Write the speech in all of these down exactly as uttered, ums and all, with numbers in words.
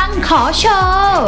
ดังขอโชว์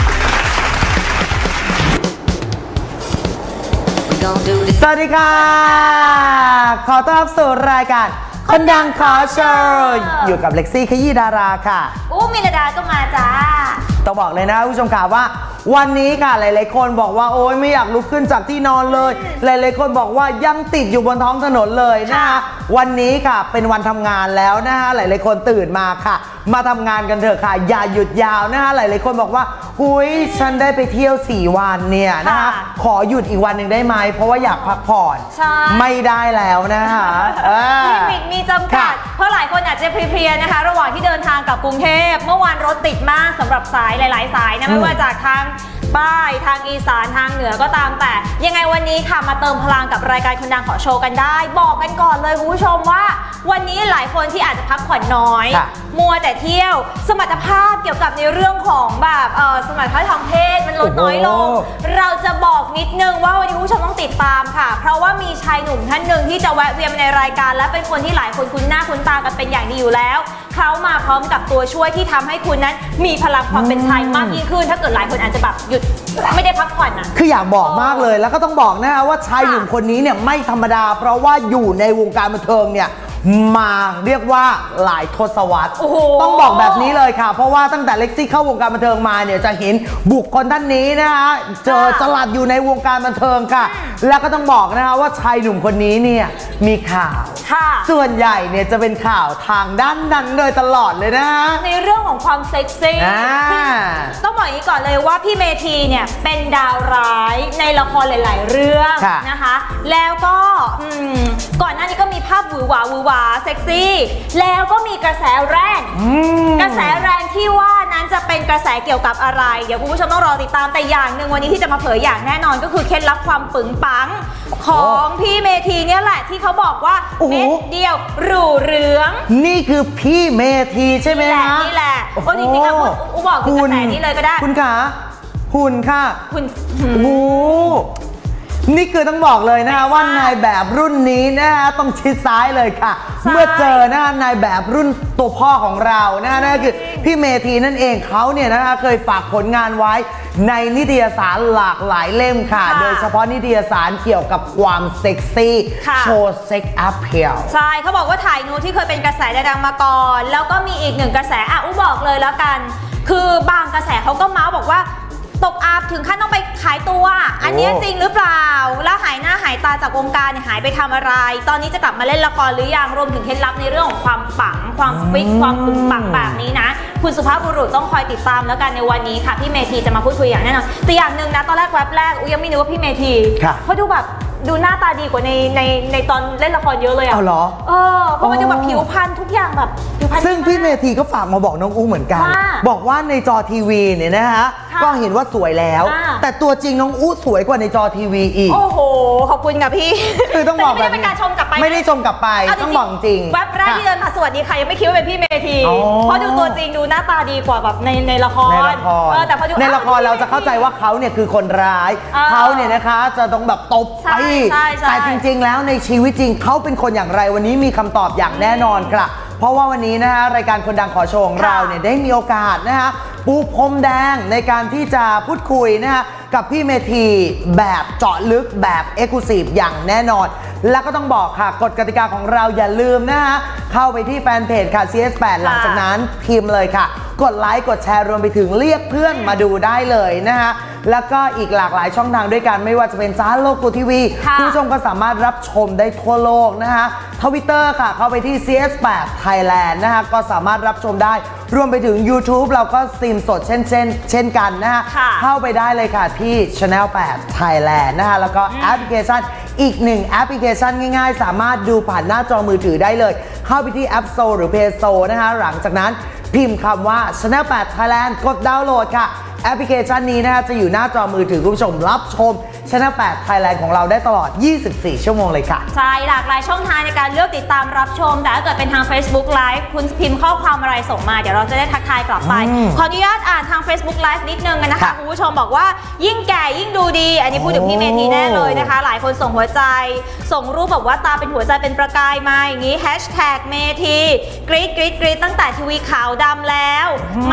สวัสดีค่ะขอต้อนรับสู่รายการคนดังขอโชว์อยู่กับเล็กซี่ขยี้ดาราค่ะอู้มินดาก็มาจ้าต้องบอกเลยนะผู้ชมค่ะว่าวันนี้ค่ะหลายๆคนบอกว่าโอ๊ยไม่อยากลุกขึ้นจากที่นอนเลยหลายๆคนบอกว่ายังติดอยู่บนท้องถนนเลยนะคะวันนี้ค่ะเป็นวันทำงานแล้วนะคะหลายๆคนตื่นมาค่ะมาทำงานกันเถอะค่ะอย่าหยุดยาวนะคะหลายๆคนบอกว่าอุ้ยฉันได้ไปเที่ยวสี่วันเนี่ยนะคะขอหยุดอีกวันหนึ่งได้ไหมเพราะว่าอยากพักผ่อนไม่ได้แล้วนะคะลิมิตมีจำกัดเพราะหลายคนอาจจะเพลียๆนะคะระหว่างที่เดินทางกลับกรุงเทพเมื่อวานรถติดมากสำหรับสายหลายๆสายนะไม่ว่าจากทางใต้ทางอีสานทางเหนือก็ตามแต่ยังไงวันนี้ค่ะมาเติมพลังกับรายการคนดังขอโชว์กันได้บอกกันก่อนเลยคุณผู้ชมว่าวันนี้หลายคนที่อาจจะพักผ่อนน้อยมัวแต่เที่ยวสมรรถภาพเกี่ยวกับในเรื่องของแบบเออสมรรถภาพทางเพศมันลดน้อยลงเราจะบอกนิดนึงว่าวันนี้คุณผู้ชมต้องติดตามค่ะเพราะว่ามีชายหนุ่มท่านหนึ่งที่จะแวะเวียนในรายการและเป็นคนที่หลายคนคุ้นหน้าคุ้นตากันเป็นอย่างดีอยู่แล้วเขามาพร้อมกับตัวช่วยที่ทำให้คุณนั้นมีพลังความเป็นชายมากยิ่งขึ้นถ้าเกิดหลายคนอาจจะแบบหยุดไม่ได้พักผ่อนอ่ะคืออยากบอกมากเลยแล้วก็ต้องบอกนะคะว่าชายหนุ่มคนนี้เนี่ยไม่ธรรมดาเพราะว่าอยู่ในวงการบันเทิงเนี่ยมาเรียกว่าหลายทศวรรษต้องบอกแบบนี้เลยค่ะเพราะว่าตั้งแต่เล็กซี่เข้าวงการบันเทิงมาเนี่ยจะเห็นบุคคลท่านนี้นะคะเจอจลัดอยู่ในวงการบันเทิงค่ะแล้วก็ต้องบอกนะคะว่าชายหนุ่มคนนี้เนี่ยมีข่าวส่วนใหญ่เนี่ยจะเป็นข่าวทางด้านนั้นโดยตลอดเลยนะในเรื่องของความเซ็กซี่ต้องบอกอย่างนี้ก่อนเลยว่าพี่เมธีเนี่ยเป็นดาวร้ายในละครหลายๆเรื่องนะคะแล้วก็ก่อนหน้านี้ก็มีภาพหวือหวาหวือหวาเซ็กซี่แล้วก็มีกระแสแรงกระแสแรงที่ว่านั้นจะเป็นกระแสเกี่ยวกับอะไรเดี๋ยวคุณผู้ชมต้องรอติดตามแต่อย่างหนึ่งวันนี้ที่จะมาเผยอย่างแน่นอนก็คือเคล็ดลับความปึงปังของพี่เมธีเนี่ยแหละที่เขาบอกว่าเม็ดเดียวหรูเหลืองนี่คือพี่เมธีใช่ไหมคะนี่แหละโอ้จริงๆอ่ะอุบอกถึงกระแสนี้เลยก็ได้คุณขาหุ่นค่ะคุณโอ้นี่คือต้องบอกเลยนะคะว่านายแบบรุ่นนี้นะคะต้องชิดซ้ายเลยค่ะเมื่อเจอนะคะนายแบบรุ่นตัวพ่อของเรานะคะนั่นคือพี่เมธีนั่นเองเขาเนี่ยนะคะเคยฝากผลงานไว้ในนิตยสารหลากหลายเล่มค่ะโดยเฉพาะนิตยสารเกี่ยวกับความเซ็กซี่โชว์เซ็กแอปเปิลใช่เขาบอกว่าถ่ายนูที่เคยเป็นกระแสดังมาก่อนแล้วก็มีอีกหนึ่งกระแสอ่ะอู้บอกเลยแล้วกันคือบางกระแสเขาก็เมาส์บอกว่าตกอัพถึงขั้นต้องไปขายตัวอันนี้จริงหรือเปล่าแล้วหายหน้าหายตาจากวงการหายไปทำอะไรตอนนี้จะกลับมาเล่นละครหรือยังรวมถึงเคล็ดลับในเรื่องของความปังความฟิกความปึงปังแบบนี้นะคุณสุภาพบุรุษต้องคอยติดตามแล้วกันในวันนี้ค่ะพี่เมธีจะมาพูดคุยอย่างแน่นอนแต่อย่างหนึ่งนะตอนแรกแวบแรกอุ้ยยังไม่นึกว่าพี่เมธีเพราะดูแบบดูหน้าตาดีกว่าในในในตอนเล่นละครเยอะเลยอ่ะเอาเหรอเออเพราะมันดูแบบผิวพรรณทุกอย่างแบบผิวพรรณซึ่งพี่เมธีก็ฝากมาบอกน้องอู้เหมือนกันบอกว่าในจอทีวีเนี่ยนะคะก็เห็นว่าสวยแล้วแต่ตัวจริงน้องอู้สวยกว่าในจอทีวีอีกโอ้โหขอบคุณค่ะพี่คือต้องบอกแบบไม่ได้เป็นการชมกลับไปไม่ได้ชมกลับไปต้องบอกจริงแวบแรกที่เดินมาสวัสดีค่ะยังไม่คิดว่าเป็นพี่เมธีเพราะดูตัวจริงดูหน้าตาดีกว่าแบบในในละครในละครแต่พอดูในละครเราจะเข้าใจว่าเขาเนี่ยคือคนร้ายเขาเนี่ยนะคะจะต้องแบบตบไปแต่จริงๆแล้วในชีวิตจริงเขาเป็นคนอย่างไรวันนี้มีคำตอบอย่างแน่นอนค่ะเพราะว่าวันนี้นะคะรายการคนดังขอโชว์ของเราเนี่ยได้มีโอกาสนะคะปูพรมแดงในการที่จะพูดคุยนะคะกับพี่เมธีแบบเจาะลึกแบบเอ็กซ์คลูซีฟอย่างแน่นอนแล้วก็ต้องบอกค่ะกฎกติกาของเราอย่าลืมนะคะเข้าไปที่แฟนเพจค่ะ ซี เอส แปด หลังจากนั้นพิมพ์เลยค่ะกดไลค์กดแชร์รวมไปถึงเรียกเพื่อนมาดูได้เลยนะคะแล้วก็อีกหลากหลายช่องทางด้วยกันไม่ว่าจะเป็นจ้าโลกตัวทีวีคุณผู้ชมก็สามารถรับชมได้ทั่วโลกนะคะทวิตเตอร์ค่ะเข้าไปที่ ซี เอส แปด Thailand นะคะก็สามารถรับชมได้รวมไปถึง YouTube เราก็สตรีมสดเช่นเช่นเช่นกันนะคะเข้าไปได้เลยค่ะที่ Channel แปด Thailand นะคะแล้วก็แอปพลิเคชันอีกหนึ่งแอปพลิเคชันง่ายๆสามารถดูผ่านหน้าจอมือถือได้เลยเข้าไปที่ App Store หรือ Play Store นะคะหลังจากนั้นพิมพ์คำว่า Channel แปด Thailand กดดาวน์โหลดค่ะแอปพลิเคชันนี้นะคะจะอยู่หน้าจอมือถือคุณผู้ชมรับชม Channel แปด Thailand ของเราได้ตลอดยี่สิบสี่ชั่วโมงเลยค่ะใช่หลากหลายช่องทางในการเลือกติดตามรับชมแต่ถ้าเกิดเป็นทาง Facebook Live คุณพิมพ์ข้อความอะไรส่งมาเดี๋ยวเราจะได้ทักทายกลับไปขออนุญาตอ่านทาง Facebook Live นิดนึงนะคะคุณผู้ชมบอกว่ายิ่งแก่ยิ่งดูดีอันนี้พูดถึงพี่เมธีแน่เลยนะคะหลายคนส่งหัวใจส่งรูปบอกว่าตาเป็นหัวใจเป็นประกายมาอย่างนี้แฮชแท็กเมธีกรี๊ดกรี๊ดกรี๊ดตั้งแต่ทีวีขาวดำแล้วมาดาม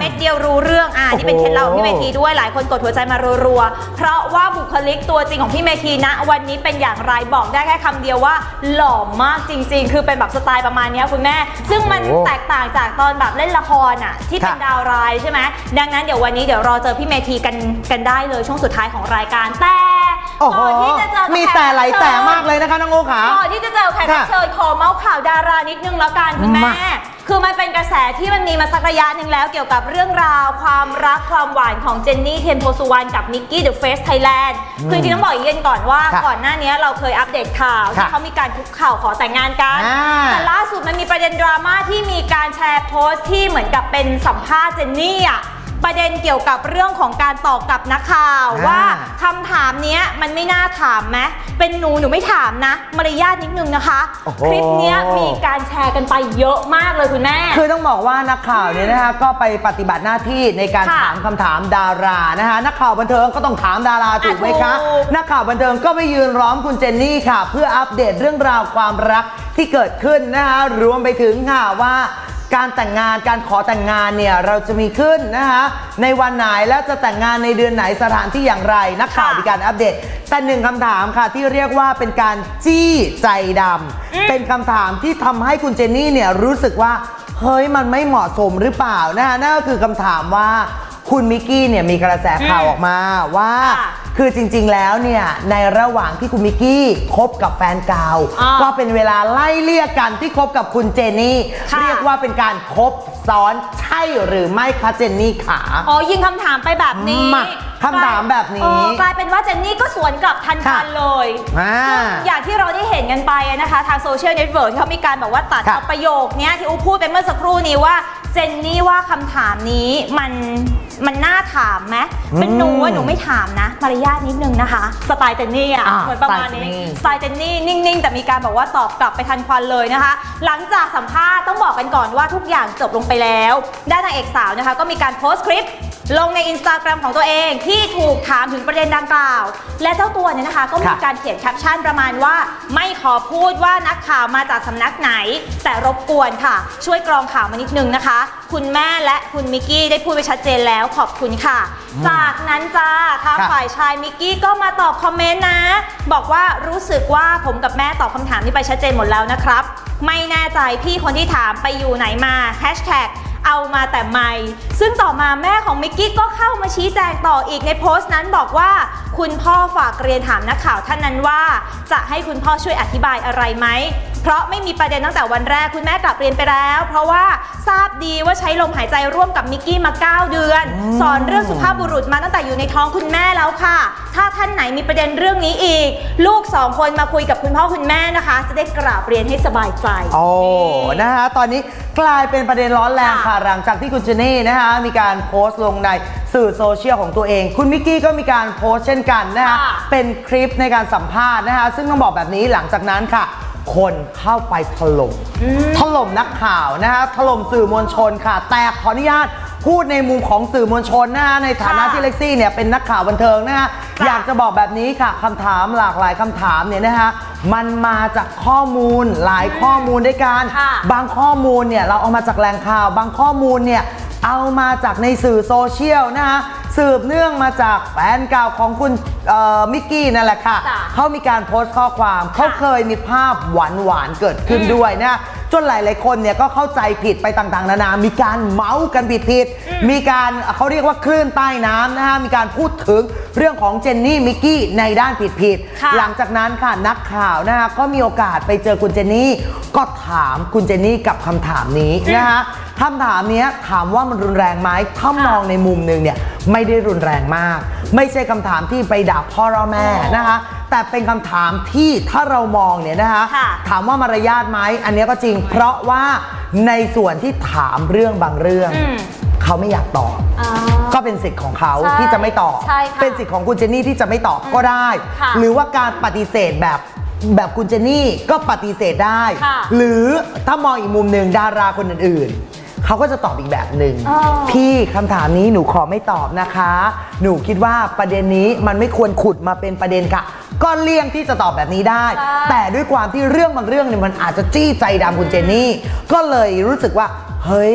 เม็ดเดียวรู้เรื่องอ่านี่เป็นเคล็ดลับของพี่เมธีด้วยหลายคนกดหัวใจมารัวๆเพราะว่าบุคลิกตัวจริงของพี่เมธีณวันนี้เป็นอย่างไรบอกได้แค่คำเดียวว่าหล่อมากจริงๆคือเป็นแบบสไตล์ประมาณนี้คุณแม่ซึ่งมันแตกต่างจากตอนแบบเล่นละครอ่ะที่เป็นดาวร้ายใช่ไหมดังนั้นเดี๋ยววันนี้เดี๋ยวรอเจอพี่เมธีกันกันได้เลยช่วงสุดท้ายของรายการแต่ก่อนที่จะเจอมีแต่ไหลแต่มากเลยนะคะน้องโอขาก่อนที่จะเจอแขกรับเชิญขอเมาส์ข่าวดารานิดนึงแล้วกันคุณแม่คือมันเป็นกระแสที่มันมีมาสักระยะหนึ่งแล้วเกี่ยวกับเรื่องราวความรักความหวานของเจนนี่เทียนโพสุวรรณกับนิกกี้เดอะเฟสไทยแลนด์คือจริงต้องบอกอย่างนี้ก่อนว่าก่อนหน้านี้เราเคยอัปเดตข่าวที่เขามีการคุกเข่าขอแต่งงานกันแต่ล่าสุดมันมีประเด็นดราม่าที่มีการแชร์โพสต์ที่เหมือนกับเป็นสัมภาษณ์เจนนี่อ่ะประเด็นเกี่ยวกับเรื่องของการตอบกลับนักข่าวว่าคำถามนี้มันไม่น่าถามไหมเป็นหนูหนูไม่ถามนะมารยาทนิดนึงนะคะคลิปนี้มีการแชร์กันไปเยอะมากเลยคุณแม่คือต้องบอกว่านักข่าวเนี่ยนะคะก็ไปปฏิบัติหน้าที่ในการถามคำถามดารานะคะนักข่าวบันเทิงก็ต้องถามดาราถูกไหมคะนักข่าวบันเทิงก็ไปยืนล้อมคุณเจนนี่ค่ะเพื่ออัปเดตเรื่องราวความรักที่เกิดขึ้นนะคะรวมไปถึงค่ะว่าการแต่งงานการขอแต่งงานเนี่ยเราจะมีขึ้นนะคะในวันไหนและจะแต่งงานในเดือนไหนสถานที่อย่างไรนักข่าวมีการอัปเดตแต่หนึ่งคำถามค่ะที่เรียกว่าเป็นการจี้ใจดำเป็นคำถามที่ทำให้คุณเจนนี่เนี่ยรู้สึกว่าเฮ้ยมันไม่เหมาะสมหรือเปล่านะคะนั่นก็คือคำถามว่าคุณมิกกี้เนี่ยมีกระแสข่าวออกมาว่าคือจริงๆแล้วเนี่ยในระหว่างที่คุณมิกกี้คบกับแฟนเก่าก็เป็นเวลาไล่เลี่ยกันที่คบกับคุณเจนนี่เรียกว่าเป็นการคบซ้อนใช่หรือไม่คะเจนนี่ขาอ๋อยิงคำถามไปแบบนี้คำถามแบบนี้กลายเป็นว่าเจนนี่ก็สวนกลับทันทีเลยอย่างที่เราได้เห็นกันไปนะคะทางโซเชียลเน็ตเวิร์กเขามีการบอกว่าตัดประโยคนี้ที่อูพูดไปเมื่อสักครู่นี้ว่าเจนนี่ว่าคำถามนี้มันมันน่าถามไหมเป็นหนูว่าหนูไม่ถามนะมารยาทนิดนึงนะคะสไตล์เจนนี่อ่ะเหมือนประมาณนี้สไตล์เจนนี่นิ่งๆแต่มีการบอกว่าตอบกลับไปทันควันเลยนะคะหลังจากสัมภาษณ์ต้องบอกกันก่อนว่าทุกอย่างจบลงไปแล้วด้านนางเอกสาวนะคะก็มีการโพสต์คลิปลงใน อินสตาแกรม ของตัวเองที่ถูกถามถึงประเด็นดังกล่าวและเจ้าตัวเนี่ยนะคะก็มีการเขียนแคปชั่นประมาณว่าไม่ขอพูดว่านักข่าวมาจากสำนักไหนแต่รบกวนค่ะช่วยกรองข่าวมานิดนึงนะคะคุณแม่และคุณมิกกี้ได้พูดไปชัดเจนแล้วขอบคุณค่ะจากนั้นจ้าทางฝ่ายชายมิกกี้ก็มาตอบคอมเมนต์นะบอกว่ารู้สึกว่าผมกับแม่ตอบคำถามนี้ไปชัดเจนหมดแล้วนะครับไม่แน่ใจพี่คนที่ถามไปอยู่ไหนมาแฮชแท็กเอามาแต่ไม่ซึ่งต่อมาแม่ของมิกกี้ก็เข้ามาชี้แจงต่ออีกในโพสต์นั้นบอกว่าคุณพ่อฝากเรียนถามนักข่าวท่านนั้นว่าจะให้คุณพ่อช่วยอธิบายอะไรไหมเพราะไม่มีประเด็นตั้งแต่วันแรกคุณแม่กลับเรียนไปแล้วเพราะว่าทราบดีว่าใช้ลมหายใจร่วมกับมิกกี้มาเก้าเดือนสอนเรื่องสุภาพบุรุษมาตั้งแต่อยู่ในท้องคุณแม่แล้วค่ะถ้าท่านไหนมีประเด็นเรื่องนี้อีกลูกสองคนมาคุยกับคุณพ่อคุณแม่นะคะจะได้กราบเรียนให้สบายใจโอ้นะคะตอนนี้กลายเป็นประเด็นร้อนแรงค่ะหลังจากที่คุณเจนนี่นะคะมีการโพสต์ลงในสื่อโซเชียลของตัวเองคุณมิกกี้ก็มีการโพสต์เช่นกันนะคะเป็นคลิปในการสัมภาษณ์นะคะซึ่งต้องบอกแบบนี้หลังจากนั้นค่ะคนเข้าไปถล่มถล่มนักข่าวนะคะถล่มสื่อมวลชนค่ะแต่ขออนุญาตพูดในมุมของสื่อมวลชนนะคะในฐานะที่เล็กซี่เนี่ยเป็นนักข่าวบันเทิงนะคะอยากจะบอกแบบนี้ค่ะคำถามหลากหลายคำถามเนี่ยนะคะมันมาจากข้อมูลหลายข้อมูลด้วยกันบางข้อมูลเนี่ยเราเอามาจากแหล่งข่าวบางข้อมูลเนี่ยเอามาจากในสื่อโซเชียลนะคะสืบเนื่องมาจากแฟนเก่าของคุณมิกกี้นั่นแหละค่ะเขามีการโพสต์ข้อความเขาเคยมีภาพหวานๆเกิดขึ้นด้วยนะจนหลายๆคนเนี่ยก็เข้าใจผิดไปต่างๆนานามีการเมาส์กันผิดๆมีการเขาเรียกว่าคลื่นใต้น้ำนะฮะมีการพูดถึงเรื่องของเจนนี่มิกกี้ในด้านผิดๆหลังจากนั้นค่ะนักข่าวนะคะก็มีโอกาสไปเจอคุณเจนนี่ก็ถามคุณเจนนี่กับคำถามนี้นะคะคำถามนี้ถามว่ามันรุนแรงไหมถ้ามองในมุมหนึ่งเนี่ยไม่ได้รุนแรงมากไม่ใช่คำถามที่ไปด่าพ่อเราแม่นะคะแต่เป็นคำถามที่ถ้าเรามองเนี่ยนะคะถามว่ามารยาทไหมอันนี้ก็จริงเพราะว่าในส่วนที่ถามเรื่องบางเรื่องเขาไม่อยากตอบก็เป็นสิทธิ์ของเขาที่จะไม่ตอบเป็นสิทธิ์ของคุณเจนนี่ที่จะไม่ตอบก็ได้หรือว่าการปฏิเสธแบบแบบคุณเจนนี่ก็ปฏิเสธได้หรือถ้ามองอีกมุมหนึ่งดาราคนอื่นๆเขาก็จะตอบอีกแบบหนึ่งพี่คำถามนี้หนูขอไม่ตอบนะคะหนูคิดว่าประเด็นนี้มันไม่ควรขุดมาเป็นประเด็นค่ะก็เลี่ยงที่จะตอบแบบนี้ได้แต่ด้วยความที่เรื่องบางเรื่องเนี่ยมันอาจจะจี้ใจดำคุณเจนนี่ก็เลยรู้สึกว่าเฮ้ย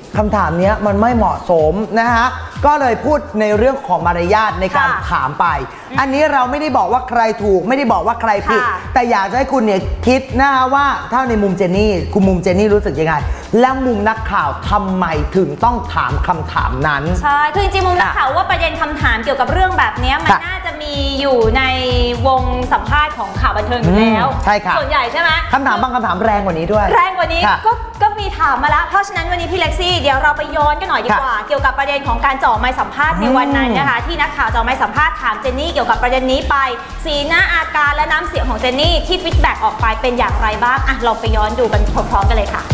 คำถามนี้มันไม่เหมาะสมนะคะก็เลยพูดในเรื่องของมารยาทในการถามไปอันนี้เราไม่ได้บอกว่าใครถูกไม่ได้บอกว่าใครผิดแต่อยากจะให้คุณเนี่ยคิดนะคะว่าถ้าในมุมเจนนี่คุณมุมเจนนี่รู้สึกยังไงแล้วมุมนักข่าวทำไมถึงต้องถามคำถามนั้นใช่คือจริงๆมุมนักข่าวว่าประเด็นคำถามเกี่ยวกับเรื่องแบบนี้มันน่าจะมีอยู่ในวงสัมภาษณ์ของข่าวบันเทิงอยู่แล้วใช่ค่ะส่วนใหญ่ใช่ไหมคำถามบางคำถามแรงกว่านี้ด้วยแรงกว่านี้ก็ก็มีถามมาแล้วเพราะฉะนั้นวันนี้พี่เล็กซี่เดี๋ยวเราไปย้อนกันหน่อยดีกว่าเกี่ยวกับประเด็นของการเจาะไมค์สัมภาษณ์ในวันนั้นนะคะที่นักข่าวเจาะไมค์สัมภาษณ์ถามเจนนี่เกี่ยวกับประเด็นนี้ไปสีหน้าอาการและน้ำเสียงของเจนนี่ที่ฟีดแบ็กออกไปเป็นอย่างไรบ้างอ่ะเราไปย้อนดูกันพร้อมๆกันเลยค่ะ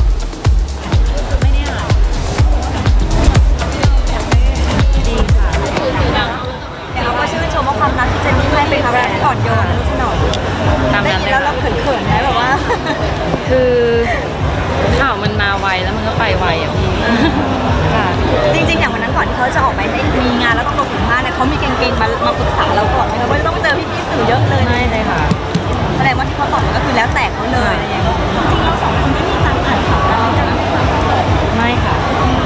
เราก็ชื่นชมว่าความรักที่เจนนี่ให้เป็นความรักที่อ่อนโยนนุชนนตามนั้นแล้วเราเขินๆไหมแบบว่าคือข่าวมันมาไวแล้วมันก็ไปไวอ่ะพี่ค่ะจริงๆอย่างวันนั้นก่อนที่เขาจะออกไปให้มีงานแล้วต้องลงสัมภาษณ์เนี่ยเขามีเก่งๆมามาปรึกษาเราก่อนไหมคะว่าต้องเจอพี่ๆสื่อเยอะเลยไม่เลยค่ะแสดงว่าที่เขาตอบก็คือแล้วแต่เขาเลยจริงเราสองคนไม่มีการอ่านข่าวกันไม่ค่ะ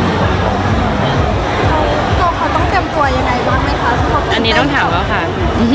ตัวเขาต้องเตรียมตัวยังไงบ้างไหมคะอันนี้ต้องถามแล้วค่ะ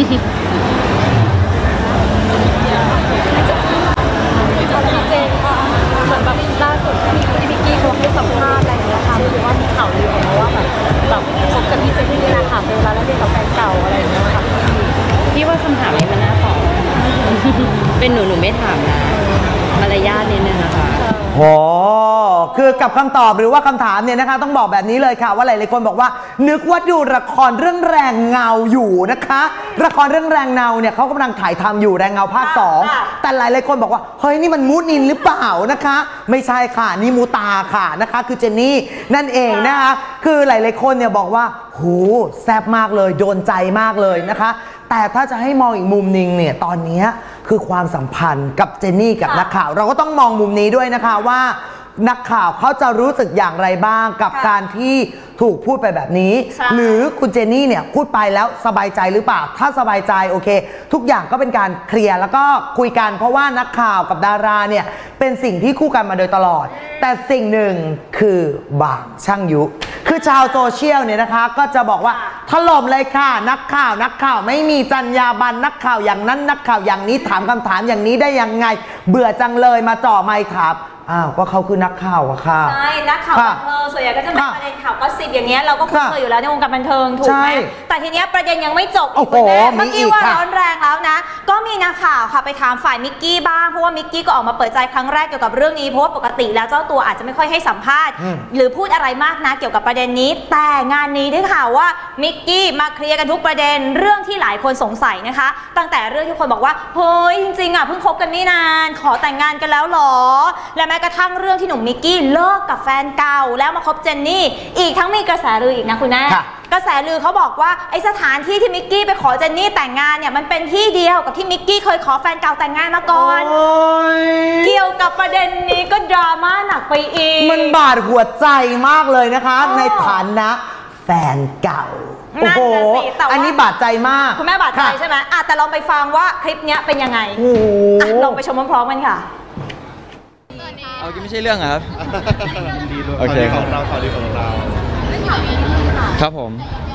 เจนค่ะเหมือนแบบล่าสุดที่พี่พิกกี้เขาให้สัมภาษณ์อะไรอย่างเงี้ยค่ะคือว่ามีข่าวลือออกมาว่าแบบแบบคบกับพี่เจนนี่นะค่ะเป็นเวลาแล้วเรียนกับแฟนเก่าอะไรอย่างเงี้ยค่ะพี่ว่าคำถามนี้มันน่าตอบเป็นหนูหนูไม่ถามนะมารยาทนิดนึงนะคะโหคือกับคำตอบหรือว่าคำถามเนี่ยนะคะต้องบอกแบบนี้เลยค่ะว่าหลายๆคนบอกว่านึกว่าดูละครเรื่องแรงเงาอยู่นะคะละครเรื่องแรงเงาเนี่ยเขากำลังถ่ายทำอยู่แรงเงาภาคสองแต่หลายๆคนบอกว่าเฮ้ยนี่มันมูนินหรือเปล่านะคะไม่ใช่ค่ะนี่มูตาค่ะนะคะคือเจนนี่นั่นเองนะคะคือหลายๆคนเนี่ยบอกว่าโหแซ่บมากเลยโดนใจมากเลยนะคะแต่ถ้าจะให้มองอีกมุมนึงเนี่ยตอนนี้คือความสัมพันธ์กับเจนนี่กับนักข่าวเราก็ต้องมองมุมนี้ด้วยนะคะว่านักข่าวเขาจะรู้สึกอย่างไรบ้างกับการที่ถูกพูดไปแบบนี้หรือคุณเจนนี่เนี่ยพูดไปแล้วสบายใจหรือเปล่าถ้าสบายใจโอเคทุกอย่างก็เป็นการเคลียร์แล้วก็คุยกันเพราะว่านักข่าวกับดาราเนี่ยเป็นสิ่งที่คู่กันมาโดยตลอดแต่สิ่งหนึ่งคือบางช่างยุคือชาวโซเชียลเนี่ยนะคะก็จะบอกว่าถล่มเลยค่ะนักข่าวนักข่าวไม่มีจรรยาบรรณนักข่าวอย่างนั้นนักข่าวอย่างนี้ถามคำถามอย่างนี้ได้ยังไงเบื่อจังเลยมาจ่อไมค์ถามอ้าวก็เขาคือนักข่าวอะค่ะใช่นักข่าวบันเทิงส่วนใหญ่ก็จะเป็นประเด็นข่าวก็สิบอย่างเงี้ยเราก็คุ้นเคยอยู่แล้วในวงการบันเทิงถูกไหมแต่ทีเนี้ยประเด็นยังไม่จบอีกแน่เมื่อกี้ว่าร้อนแรงแล้วนะก็มีนักข่าวค่ะไปถามฝ่ายมิกกี้บ้างเพราะว่ามิกกี้ก็ออกมาเปิดใจครั้งแรกเกี่ยวกับเรื่องนี้เพราะว่าปกติแล้วเจ้าตัวอาจจะไม่ค่อยให้สัมภาษณ์หรือพูดอะไรมากนะเกี่ยวกับประเด็นนี้แต่งานนี้ได้ข่าวว่ามิกกี้มาเคลียร์กันทุกประเด็นเรื่องที่หลายคนสงสัยนะคะตั้งแต่เรื่องที่คนบอกว่าเฮ้ยจริงๆอ่ะเพิ่งคบกันไม่นานขอแต่งงานกันแล้วหรอและแม้กระทั่งเรื่องที่หนุ่มมิกกี้เลิกกับแฟนเก่าแล้วมาคบเจนนี่อีกทั้งมีกระแสลืออีกนะคุณแม่กระแสลือเขาบอกว่าไอสถานที่ที่มิกกี้ไปขอเจนนี่แต่งงานเนี่ยมันเป็นที่เดียวกับที่มิกกี้เคยขอแฟนเก่าแต่งงานมาก่อนเกี่ยวกับประเด็นนี้ก็ดราม่าหนักไปอีกมันบาดหัวใจมากเลยนะคะในฐานะแฟนเก่าโอ้โหอันนี้บาดใจมากคุณแม่บาดใจใช่ไหมอ่ะแต่ลองไปฟังว่าคลิปนี้เป็นยังไงลองไปชมพร้อมๆกันค่ะเอาไม่ใช่เรื่องครับโอเคของเราข่าวดีของเราครับผม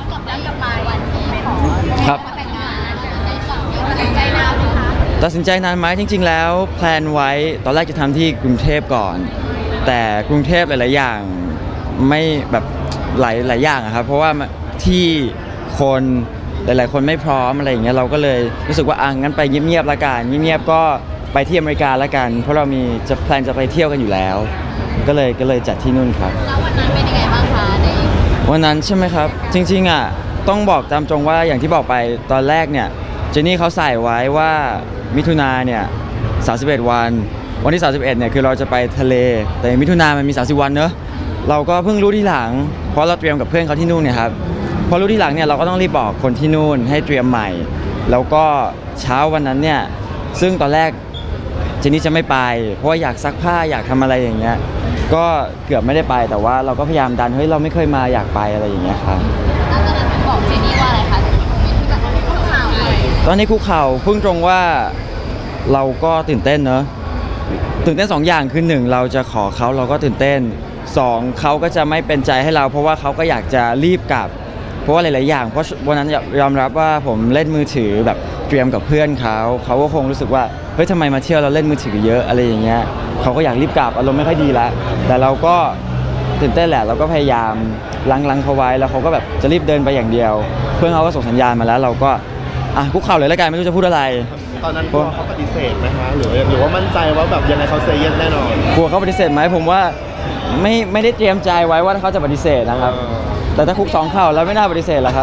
ครับตัดสินใจนานไหมคะตัดสินใจนานไหมจริงๆแล้วแพลนไว้ตอนแรกจะทำที่กรุงเทพก่อนแต่กรุงเทพหลายๆอย่างไม่แบบหลายหลายอย่างครับเพราะว่าที่คนหลายๆคนไม่พร้อมอะไรอย่างเงี้ยเราก็เลยรู้สึกว่าอ่ะงั้นไปเงียบๆละกันเงียบๆก็ไปที่อเมริกาละกันเพราะเรามีจะแพลนจะไปเที่ยวกันอยู่แล้วก็เลยก็เลยจัดที่นู่นครับแล้ววันนั้นเป็นยังไงบ้างคะวันนั้นใช่ไหมครับจริงๆอ่ะต้องบอกตามตรงว่าอย่างที่บอกไปตอนแรกเนี่ยเจนนี่เขาใส่ไว้ว่ามิถุนาเนี่ยสามสิบเอ็ดวันวันที่สามสิบเอ็ดเนี่ยคือเราจะไปทะเลแต่มิถุนามันมีสามสิบวันเนอะเราก็เพิ่งรู้ทีหลังเพราะเราเตรียมกับเพื่อนเขาที่นู่นเนี่ยครับพอรู้ทีหลังเนี่ยเราก็ต้องรีบบอกคนที่นู่นให้เตรียมใหม่แล้วก็เช้าวันนั้นเนี่ยซึ่งตอนแรกเจนนี่จะไม่ไปเพราะว่าอยากซักผ้าอยากทำอะไรอย่างเงี้ยก็เกือบไม่ได้ไปแต่ว่าเราก็พยายามดันเฮ้ยเราไม่เคยมาอยากไปอะไรอย่างเงี้ยครับแล้วตอนนั้นบอกเจนนี่ว่าอะไรคะตอนนี้คุกเข่าพุ่งตรงว่าเราก็ตื่นเต้นเนอะตื่นเต้นสองอย่างคือหนึ่งเราจะขอเขาเราก็ตื่นเต้นสองเขาก็จะไม่เป็นใจให้เราเพราะว่าเขาก็อยากจะรีบกลับเพราะว่าหลายๆอย่างเพราะวันนั้นยอมรับว่าผมเล่นมือถือแบบเตรียมกับเพื่อนเขาเขาก็คงรู้สึกว่าเฮ้ยทำไมมาเที่ยวเราเล่นมือถือเยอะอะไรอย่างเงี้ยเขาก็อยากรีบกลับอารมณ์ไม่ค่อยดีแล้วแต่เราก็ตื่นเต้นแหละเราก็พยายามลังๆเขาไว้แล้วเขาก็แบบจะรีบเดินไปอย่างเดียวเพื่อนเขาก็ส่งสัญญาณมาแล้วเราก็อ่ะคุกเข่าเลยแล้วกันไม่รู้จะพูดอะไรตอนนั้นกลัวเขาปฏิเสธไหมคะหรือหรือว่ามั่นใจว่าแบบยังไงเขาเซย์เยสแน่นอนกลัวเขาปฏิเสธไหมผมว่าไม่ไม่ได้เตรียมใจไว้ว่าเขาจะปฏิเสธนะครับแต่ถ้าคุกสองเข่าแล้วไม่น่าปฏิเสธหรอกครับ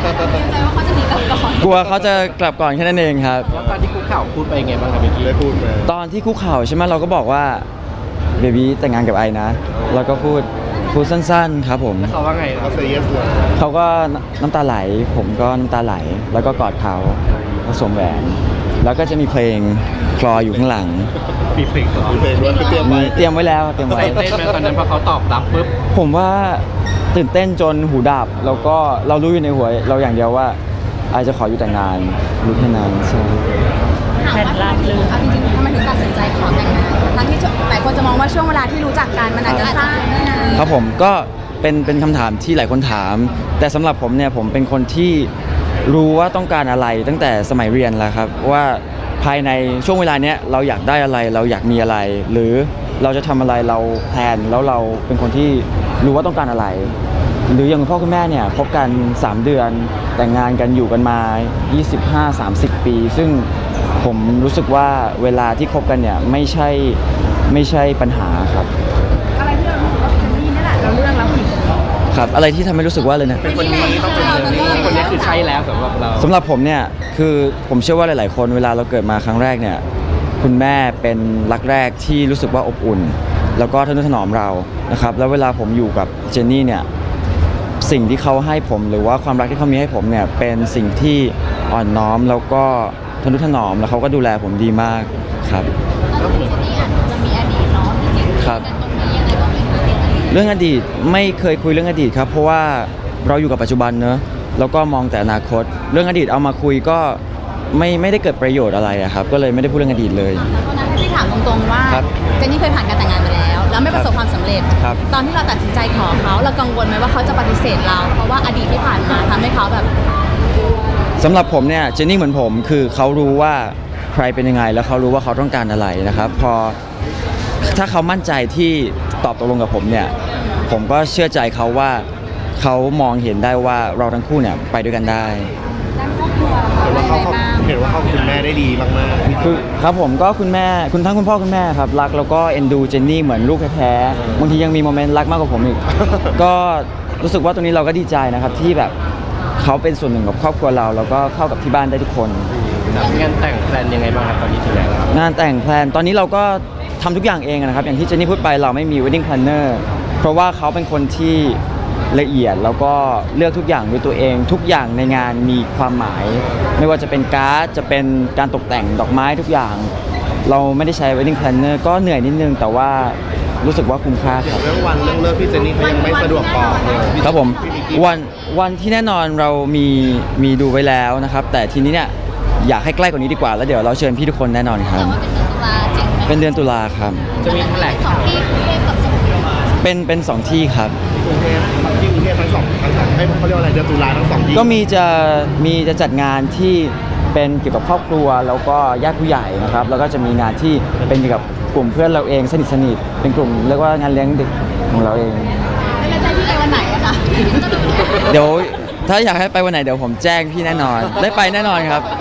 กลัวเขาจะกลับก่อนแค่นั้นเองครับแล้วตอนที่คุกเข่าพูดไปไงบ้างครับพี่ได้พูดไหมตอนที่คุกเข่าใช่ไหมเราก็บอกว่าเบบี้แต่งงานกับไอนะแล้วก็พูดพูดสั้นๆครับผมเขาว่าไงเขาเซย์เยสเลยเขาก็น้ำตาไหลผมก็น้ำตาไหลแล้วก็กอดเขาเขาสวมแหวนแล้วก็จะมีเพลงคลออยู่ข้างหลังมีเพลงมีเพลงด้วยเตรียมไว้เตรียมไว้แล้วเตรียมไว้เต้นไหมตอนนั้นพอเขาตอบรับปุ๊บผมว่าตื่นเต้นจนหูดับแล้วก็เรารู้อยู่ในหัวเราอย่างเดียวว่าไอจะขออยู่แต่งงานรู้แค่นั้นใช่แผ่นลาบลืมจริงๆทำไมถึงตัดสินใจขอแต่งงานทั้งที่หลายคนจะมองว่าช่วงเวลาที่รู้จักกันมันอาจจะสั้นครับผมก็เป็นเป็นคำถามที่หลายคนถามแต่สำหรับผมเนี่ยผมเป็นคนที่รู้ว่าต้องการอะไรตั้งแต่สมัยเรียนแล้วครับว่าภายในช่วงเวลาเนี้ยเราอยากได้อะไรเราอยากมีอะไรหรือเราจะทำอะไรเราแพลนแล้วเราเป็นคนที่รู้ว่าต้องการอะไรหรืออย่างพ่อคุณแม่เนี่ยคบกันสามเดือนแต่งงานกันอยู่กันมายี่สิบห้า สามสิบ ปีซึ่งผมรู้สึกว่าเวลาที่คบกันเนี่ยไม่ใช่ไม่ใช่ปัญหาครับอะไรที่เรารู้สึกว่าเป็นนี่นี่แหละเราเลือกแล้วผิดครับอะไรที่ทำให้รู้สึกว่าเลยนะเป็นคนนี้ต้องเป็นคนนี้คนนี้คือใช่แล้วสำหรับเราสำหรับผมเนี่ยคือผมเชื่อว่าหลายๆคนเวลาเราเกิดมาครั้งแรกเนี่ยคุณแม่เป็นรักแรกที่รู้สึกว่าอบอุ่นแล้วก็ทนุถนอมเรานะครับแล้วเวลาผมอยู่กับเจนนี่เนี่ยสิ่งที่เขาให้ผมหรือว่าความรักที่เขามีให้ผมเนี่ยเป็นสิ่งที่อ่อนน้อมแล้วก็ทนุถนอมแล้วเขาก็ดูแลผมดีมากครับแล้วเจนนี่อาจจะมีอดีตเนาะจริงๆครับเรื่องอดีตไม่เคยคุยเรื่องอดีตครับเพราะว่าเราอยู่กับปัจจุบันเนอะแล้วก็มองแต่อนาคตเรื่องอดีตเอามาคุยก็ไม่ไม่ได้เกิดประโยชน์อะไรอะครับก็เลยไม่ได้พูดเรื่องอดีตเลยตอนนั้นที่ถามตรงๆว่าเจนนี่เคยผ่านการแต่งงานมาแล้วแล้วไม่ประสบความสำเร็จตอนที่เราตัดสินใจขอเขาเรากังวลไหมว่าเขาจะปฏิเสธเราเพราะว่าอดีตที่ผ่านมาทำให้เขาแบบสำหรับผมเนี่ยเจนนี่เหมือนผมคือเขารู้ว่าใครเป็นยังไงแล้วเขารู้ว่าเขาต้องการอะไรนะครับพอถ้าเขามั่นใจที่ตอบตกลงกับผมเนี่ยผมก็เชื่อใจเขาว่าเขามองเห็นได้ว่าเราทั้งคู่เนี่ยไปด้วยกันได้เห็นว่าเขาเห็นว่าเขาคุณแม่ได้ดีมากๆคือครับผมก็คุณแม่คุณทั้งคุณพ่อคุณแม่ครับรักแล้วก็เอ็นดูเจนนี่เหมือนลูกแท้ๆบางทียังมีโมเมนต์รักมากกว่าผมอีกก็รู้สึกว่าตรงนี้เราก็ดีใจนะครับที่แบบเขาเป็นส่วนหนึ่งกับครอบครัวเราแล้วก็เข้ากับที่บ้านได้ทุกคนงานแต่งแพลนยังไงบ้างครับตอนนี้ถึงไหนแล้วงานแต่งแพลนตอนนี้เราก็ทำทุกอย่างเองนะครับอย่างที่เจนนี่พูดไปเราไม่มี wedding planner เพราะว่าเขาเป็นคนที่ละเอียดแล้วก็เลือกทุกอย่างด้วยตัวเองทุกอย่างในงานมีความหมายไม่ว่าจะเป็นการ์ดจะเป็นการตกแต่งดอกไม้ทุกอย่างเราไม่ได้ใช้ wedding planner ก็เหนื่อยนิดนึงแต่ว่ารู้สึกว่าคุ้มค่าครับเรื่องวันเรื่องเลิกพี่เจนนี่เขายังไม่สะดวกบอกเลยครับผมวันวันที่แน่นอนเรามีมีดูไว้แล้วนะครับแต่ทีนี้เนี่ยอยากให้ใกล้กว่านี้ดีกว่าแล้วเดี๋ยวเราเชิญพี่ทุกคนแน่นอนครับเป็นเดือนตุลาครับจะมีแถลงข่าวเป็นเป็นสองที่ครับกรุงเทพที่กรุงเทพทั้งสองทั้งสองให้เขาเรียกว่าอะไรเดือนตุลาทั้งสองที่ก็มีจะมีจะจัดงานที่เป็นเกี่ยวกับครอบครัวแล้วก็ญาติผู้ใหญ่นะครับแล้วก็จะมีงานที่เป็นเกี่ยวกับกลุ่มเพื่อนเราเองสนิทสนิทเป็นกลุ่มเรียกว่างานเลี้ยงเด็กของเราเองแล้วจะที่ไปวันไหนอะคะเดี๋ยวถ้าอยากให้ไปวันไหนเดี๋ยวผมแจ้งพี่แน่นอนได้ไปแน่นอนครับ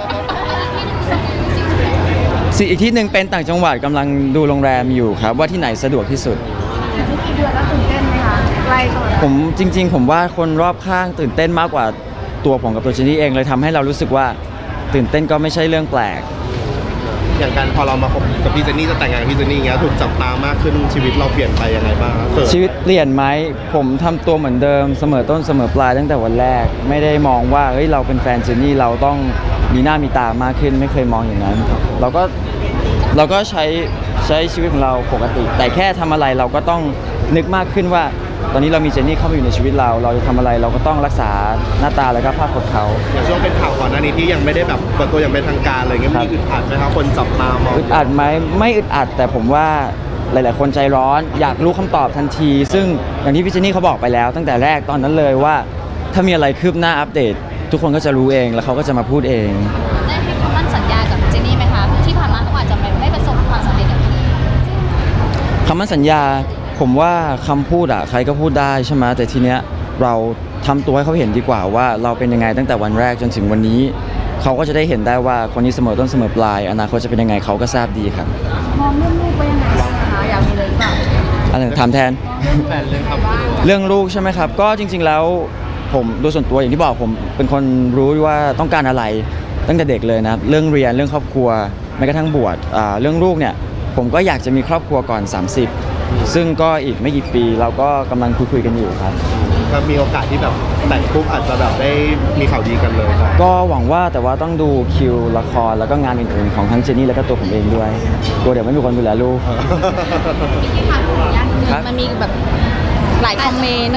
สิ่งอีกที่หนึ่งเป็นต่างจังหวัดกำลังดูโรงแรมอยู่ครับว่าที่ไหนสะดวกที่สุดกี่เดือนแล้วตื่นเต้นไหมคะใกล้เข้ามาผมจริงๆผมว่าคนรอบข้างตื่นเต้นมากกว่าตัวผมกับตัวเจนนี่เองเลยทำให้เรารู้สึกว่าตื่นเต้นก็ไม่ใช่เรื่องแปลกอย่างการพอเรามาคบกับพี่เจนนี่จะแต่งงานกับพี่เจนนี่อย่างเงี้ยถูกจับตามากขึ้นชีวิตเราเปลี่ยนไปยังไงบ้างชีวิตเปลี่ยนไหมผมทำตัวเหมือนเดิมเสมอต้นเสมอปลายตั้งแต่วันแรกไม่ได้มองว่าเฮ้ยเราเป็นแฟนเจนนี่เราต้องมีหน้ามีตามากขึ้นไม่เคยมองอย่างนั้นเราก็เราก็ใช้ใช้ชีวิตของเราปกติแต่แค่ทำอะไรเราก็ต้องนึกมากขึ้นว่าตอนนี้เรามีเจนนี่เข้ามาอยู่ในชีวิตเราเราจะทำอะไรเราก็ต้องรักษาหน้าตาแล้วก็ภาพพจน์เขาอย่างช่วงเป็นข่าวก่อนหน้านี้ที่ยังไม่ได้แบบเปิดตัวอย่างเป็นทางการอะไรเงี้ยมีอึดอัดไหมครับคนจับตามองอึดอัดไหมไม่อึดอัดแต่ผมว่าหลายๆคนใจร้อนอยากรู้คำตอบทันทีซึ่งอย่างที่พี่เจนนี่เขาบอกไปแล้วตั้งแต่แรกตอนนั้นเลยว่าถ้ามีอะไรคืบหน้าอัปเดตทุกคนก็จะรู้เองแล้วเขาก็จะมาพูดเองได้ให้คำมั่นสัญญากับเจนนี่ไหมคะที่ผ่านมาเขาอาจจะไม่ประสบความสำเร็จอย่างที่คำมั่นสัญญาผมว่าคำพูดอะใครก็พูดได้ใช่ไหมแต่ทีเนี้ยเราทำตัวให้เขาเห็นดีกว่าว่าเราเป็นยังไงตั้งแต่วันแรกจนถึงวันนี้เขาก็จะได้เห็นได้ว่าคนนี้เสมอต้นเสมอปลายอนาคตจะเป็นยังไงเขาก็ทราบดีครับมองเรื่องลูกไปยังไงบ้างคะอยากมีเลยหรือเปล่าอะไรถามแทนเรื่องลูกใช่ไหมครับก็จริงๆแล้วผมโดยส่วนตัวอย่างที่บอกผมเป็นคนรู้ว่าต้องการอะไรตั้งแต่เด็กเลยนะเรื่องเรียนเรื่องครอบครัวแม้กระทั่งบวชเรื่องลูกเนี่ยผมก็อยากจะมีครอบครัวก่อนสามสิบซึ่งก็อีกไม่กี่ปีเราก็กำลังคุยๆกันอยู่ครับถ้ามีโอกาสที่แบบแต่งปุ๊บอาจจะแบบได้มีข่าวดีกันเลยครับก็หวังว่าแต่ว่าต้องดูคิวละครแล้วก็งานอื่นๆของทั้งเจนนี่แล้วก็ตัวผมเองด้วยกลัวเดี๋ยวไม่มีคนดูแลลูกมันมีแบบหลายคอมเมนต์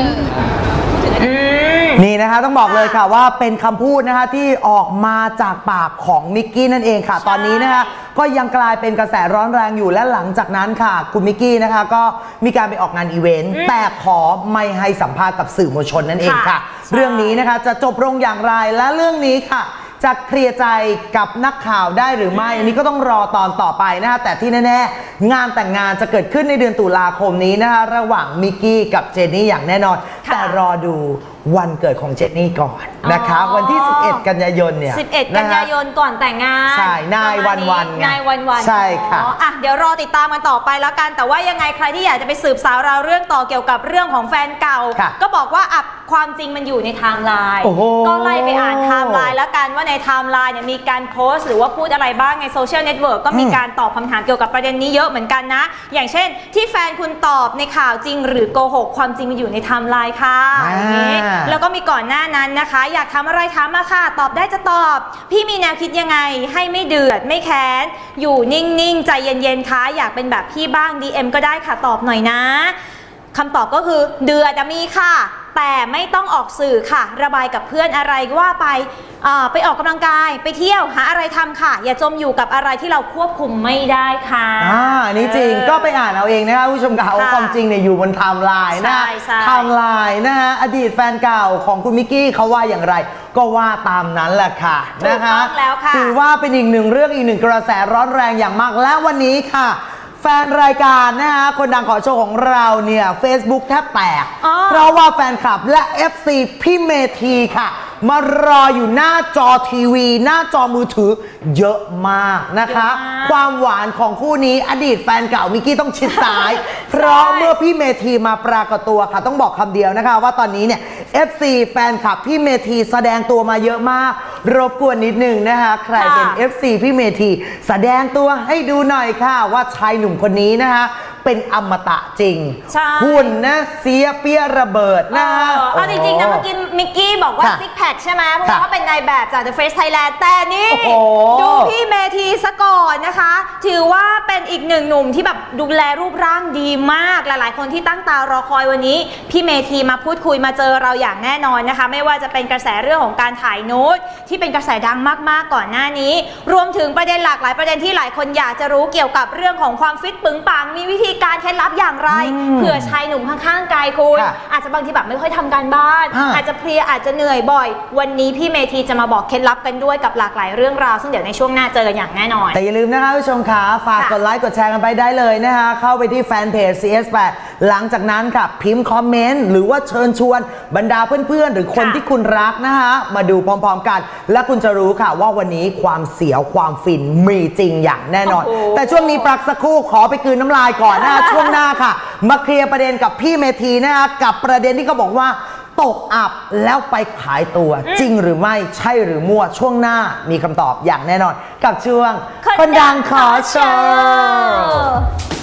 นี่นะคะต้องบอกเลยค่ะว่าเป็นคำพูดนะคะที่ออกมาจากปากของมิกกี้นั่นเองค่ะตอนนี้นะคะก็ยังกลายเป็นกระแสร้อนแรงอยู่และหลังจากนั้นค่ะคุณมิกกี้นะคะก็มีการไปออกงานอีเวนต์แต่ขอไม่ให้สัมภาษณ์กับสื่อมวลชนนั่นเองค่ะเรื่องนี้นะคะจะจบลงอย่างไรและเรื่องนี้ค่ะจะเคลียร์ใจกับนักข่าวได้หรือไม่อันนี้ก็ต้องรอตอนต่อไปนะคะแต่ที่แน่ๆงานแต่งงานจะเกิดขึ้นในเดือนตุลาคมนี้นะคะระหว่างมิกกี้กับเจนนี่อย่างแน่นอนแต่รอดูวันเกิดของเจนนี่ก่อนนะคะวันที่สิบเอ็ดกันยายนเนี่ยสิบเอ็ดกันยายนก่อนแต่งงานใช่นายวันวันนายวันวันใช่ค่ะอ่ะเดี๋ยวรอติดตามกันต่อไปแล้วกันแต่ว่ายังไงใครที่อยากจะไปสืบสาวราวเรื่องต่อเกี่ยวกับเรื่องของแฟนเก่าก็บอกว่าอ่ะความจริงมันอยู่ในไทม์ไลน์ก็ไล่ไปอ่านไทม์ไลน์แล้วกันว่าในไทม์ไลน์เนี่ยมีการโพสต์หรือว่าพูดอะไรบ้างในโซเชียลเน็ตเวิร์กก็มีการตอบคำถามเกี่ยวกับประเด็นนี้เยอะเหมือนกันนะอย่างเช่นที่แฟนคุณตอบในข่าวจริงหรือโกหกความจริงมันอยู่ในไทม์ไลน์ค่ะแล้วก็มีก่อนหน้านั้นนะคะอยากทำอะไรถามมาค่ะตอบได้จะตอบพี่มีแนวคิดยังไงให้ไม่เดือดไม่แค้นอยู่นิ่งๆใจเย็นๆคะอยากเป็นแบบพี่บ้าง ดี เอ็ม ก็ได้ค่ะตอบหน่อยนะคำตอบก็คือเดือดมีค่ะแต่ไม่ต้องออกสื่อค่ะระบายกับเพื่อนอะไรก็ว่าไปไปออกกำลังกายไปเที่ยวหาอะไรทำค่ะอย่าจมอยู่กับอะไรที่เราควบคุมไม่ได้ค่ะอ่านี่จริงก็ไปอ่านเอาเองนะคะผู้ชมค่ะความจริงเนี่ยอยู่บนไทม์ไลน์นะไทม์ไลน์นะฮะอดีตแฟนเก่าของคุณมิกกี้เขาว่าอย่างไรก็ว่าตามนั้นแหละค่ะนะคะถือว่าเป็นอีกหนึ่งเรื่องอีกหนึ่งกระแสร้อนแรงอย่างมากและวันนี้ค่ะแฟนรายการนะคะคนดังขอโชว์ของเราเนี่ย Facebook แทบแตกเพราะว่าแฟนคลับและ เอฟ ซี พี่เมธีค่ะมารออยู่หน้าจอทีวีหน้าจอมือถือเยอะมากนะคะความหวานของคู่นี้อดีตแฟนเก่ามิกกี้ต้องชิดซ้ายเพราะเมื่อพี่เมธีมาปรากฏตัวค่ะต้องบอกคำเดียวนะคะว่าตอนนี้เนี่ย เอฟ ซี แฟนคลับพี่เมธีแสดงตัวมาเยอะมากรบกวนนิดนึงนะคะใครเป็น เอฟ ซี พี่เมธีแสดงตัวให้ดูหน่อยค่ะว่าชายหนุ่มคนนี้นะคะเป็นอมตะจริงหุ่นนะเสียเปียระเบิดนะเอาจริงๆนะเมื่อกี้มิกกี้บอกว่าซิกแพคใช่ไหมเพราะว่าเป็นนายแบบจาก The Face Thailand แต่นี่ดูพี่เมธีซะก่อนนะคะถือว่าเป็นอีกหนึ่งหนุ่มที่แบบดูแลรูปร่างดีมากหลายๆคนที่ตั้งตารอคอยวันนี้พี่เมธีมาพูดคุยมาเจอเราอย่างแน่นอนนะคะไม่ว่าจะเป็นกระแสเรื่องของการถ่ายนูดที่เป็นกระแสดังมากๆก่อนหน้านี้รวมถึงประเด็นหลากหลายประเด็นที่หลายคนอยากจะรู้เกี่ยวกับเรื่องของความฟิตปึงปังมีวิธีการเคล็ดลับอย่างไรเผื่อชายหนุ่มข้างๆกายคุณอาจจะบางทีแบบไม่ค่อยทำการบ้านอาจจะเพลียอาจจะเหนื่อยบ่อยวันนี้พี่เมธีจะมาบอกเคล็ดลับกันด้วยกับหลากหลายเรื่องราวซึ่งเดี๋ยวในช่วงหน้าเจอกันอย่างแน่นอนแต่อย่าลืมนะคะผู้ชมขาฝากกดไลค์กดแชร์กันไปได้เลยนะคะเข้าไปที่แฟนเพจ ซี เอส แปด หลังจากนั้นค่ะพิมพ์คอมเมนต์หรือว่าเชิญชวนบรรดาเพื่อนๆหรือคนที่คุณรักนะคะมาดูพร้อมๆกันและคุณจะรู้ค่ะว่าวันนี้ความเสียวความฟินมีจริงอย่างแน่นอนแต่ช่วงนี้พักสักครู่ขอไปกลืนน้ำลายก่อนนะช่วงหน้าค่ะมาเคลียร์ประเด็นกับพี่เมธีนะคะกับประเด็นที่เขาบอกว่าตกอับแล้วไปขายตัวจริงหรือไม่ใช่หรือมั่วช่วงหน้ามีคำตอบอย่างแน่นอนกับช่วงคนดังขอโชว์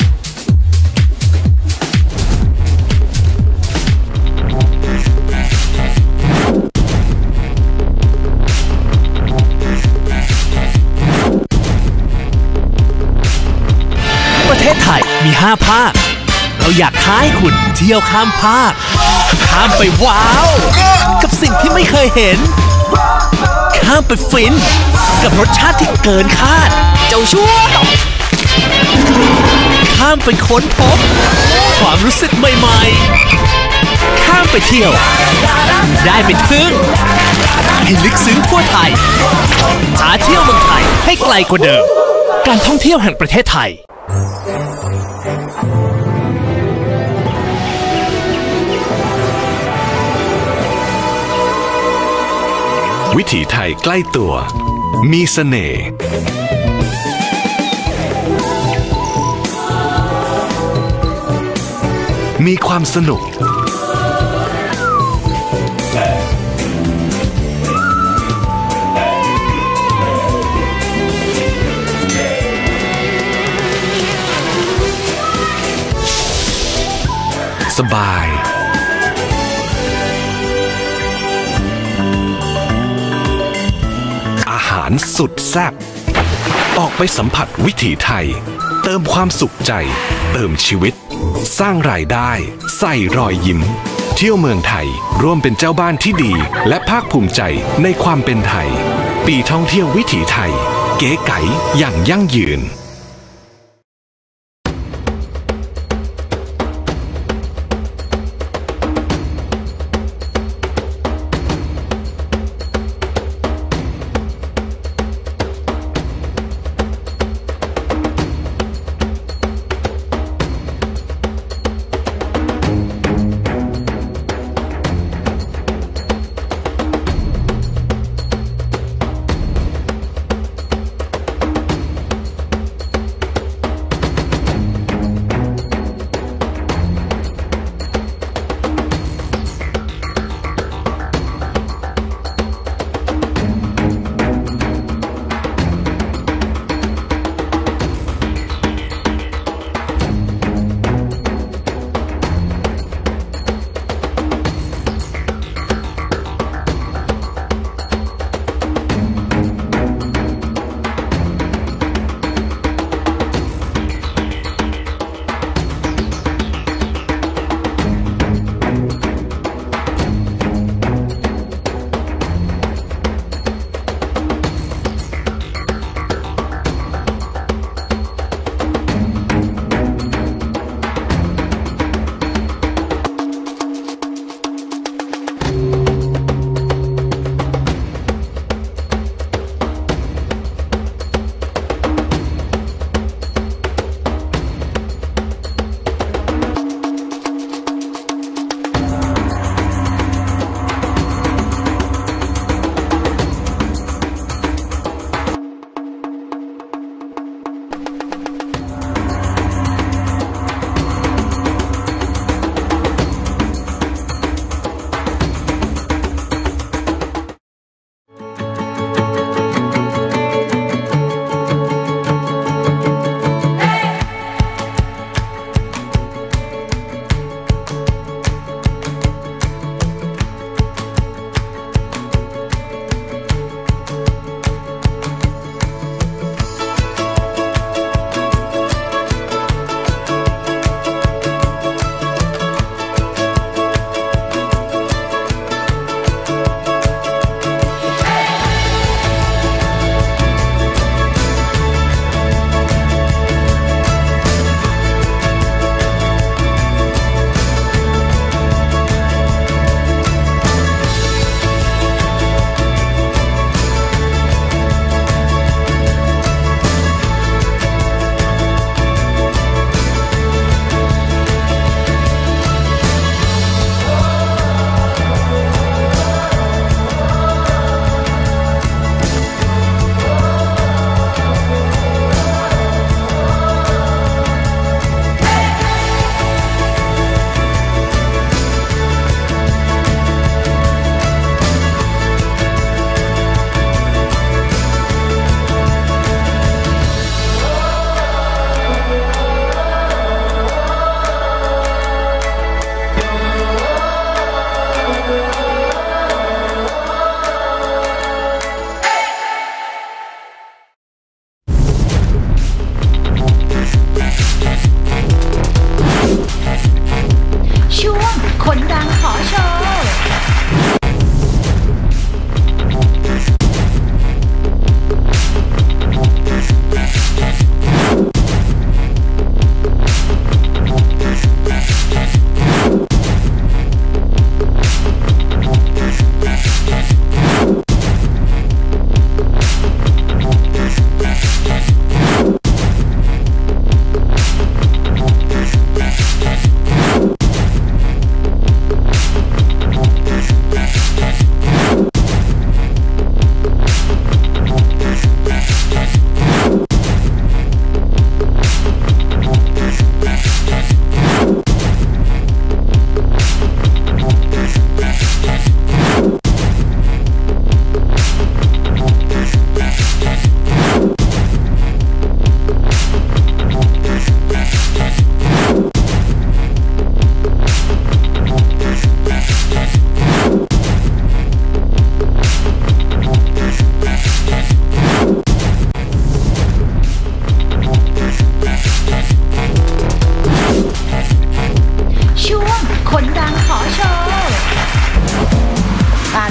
ประเทศไทยมีห้าภาคเราอยากท้าให้คุณเที่ยวข้ามภาคข้ามไปว้าวกับสิ่งที่ไม่เคยเห็นข้ามไปฟินกับรสชาติที่เกินคาดเจ้าชั่วขข้ามไปค้นพบความรู้สึกใหม่ๆข้ามไปเที่ยวได้ไปทึ่งให้ลึกซึ้งทั่วไทยพาเที่ยวเมืองไทยให้ไกลกว่าเดิมการท่องเที่ยวแห่งประเทศไทยวิถีไทยใกล้ตัวมีเสน่ห์มีความสนุกสบายอาหารสุดแซ่บออกไปสัมผัสวิถีไทยเติมความสุขใจเติมชีวิตสร้างรายได้ใส่รอยยิ้มเที่ยวเมืองไทยร่วมเป็นเจ้าบ้านที่ดีและภาคภูมิใจในความเป็นไทยปีท่องเที่ยววิถีไทยเก๋ไก๋อย่างยั่งยืน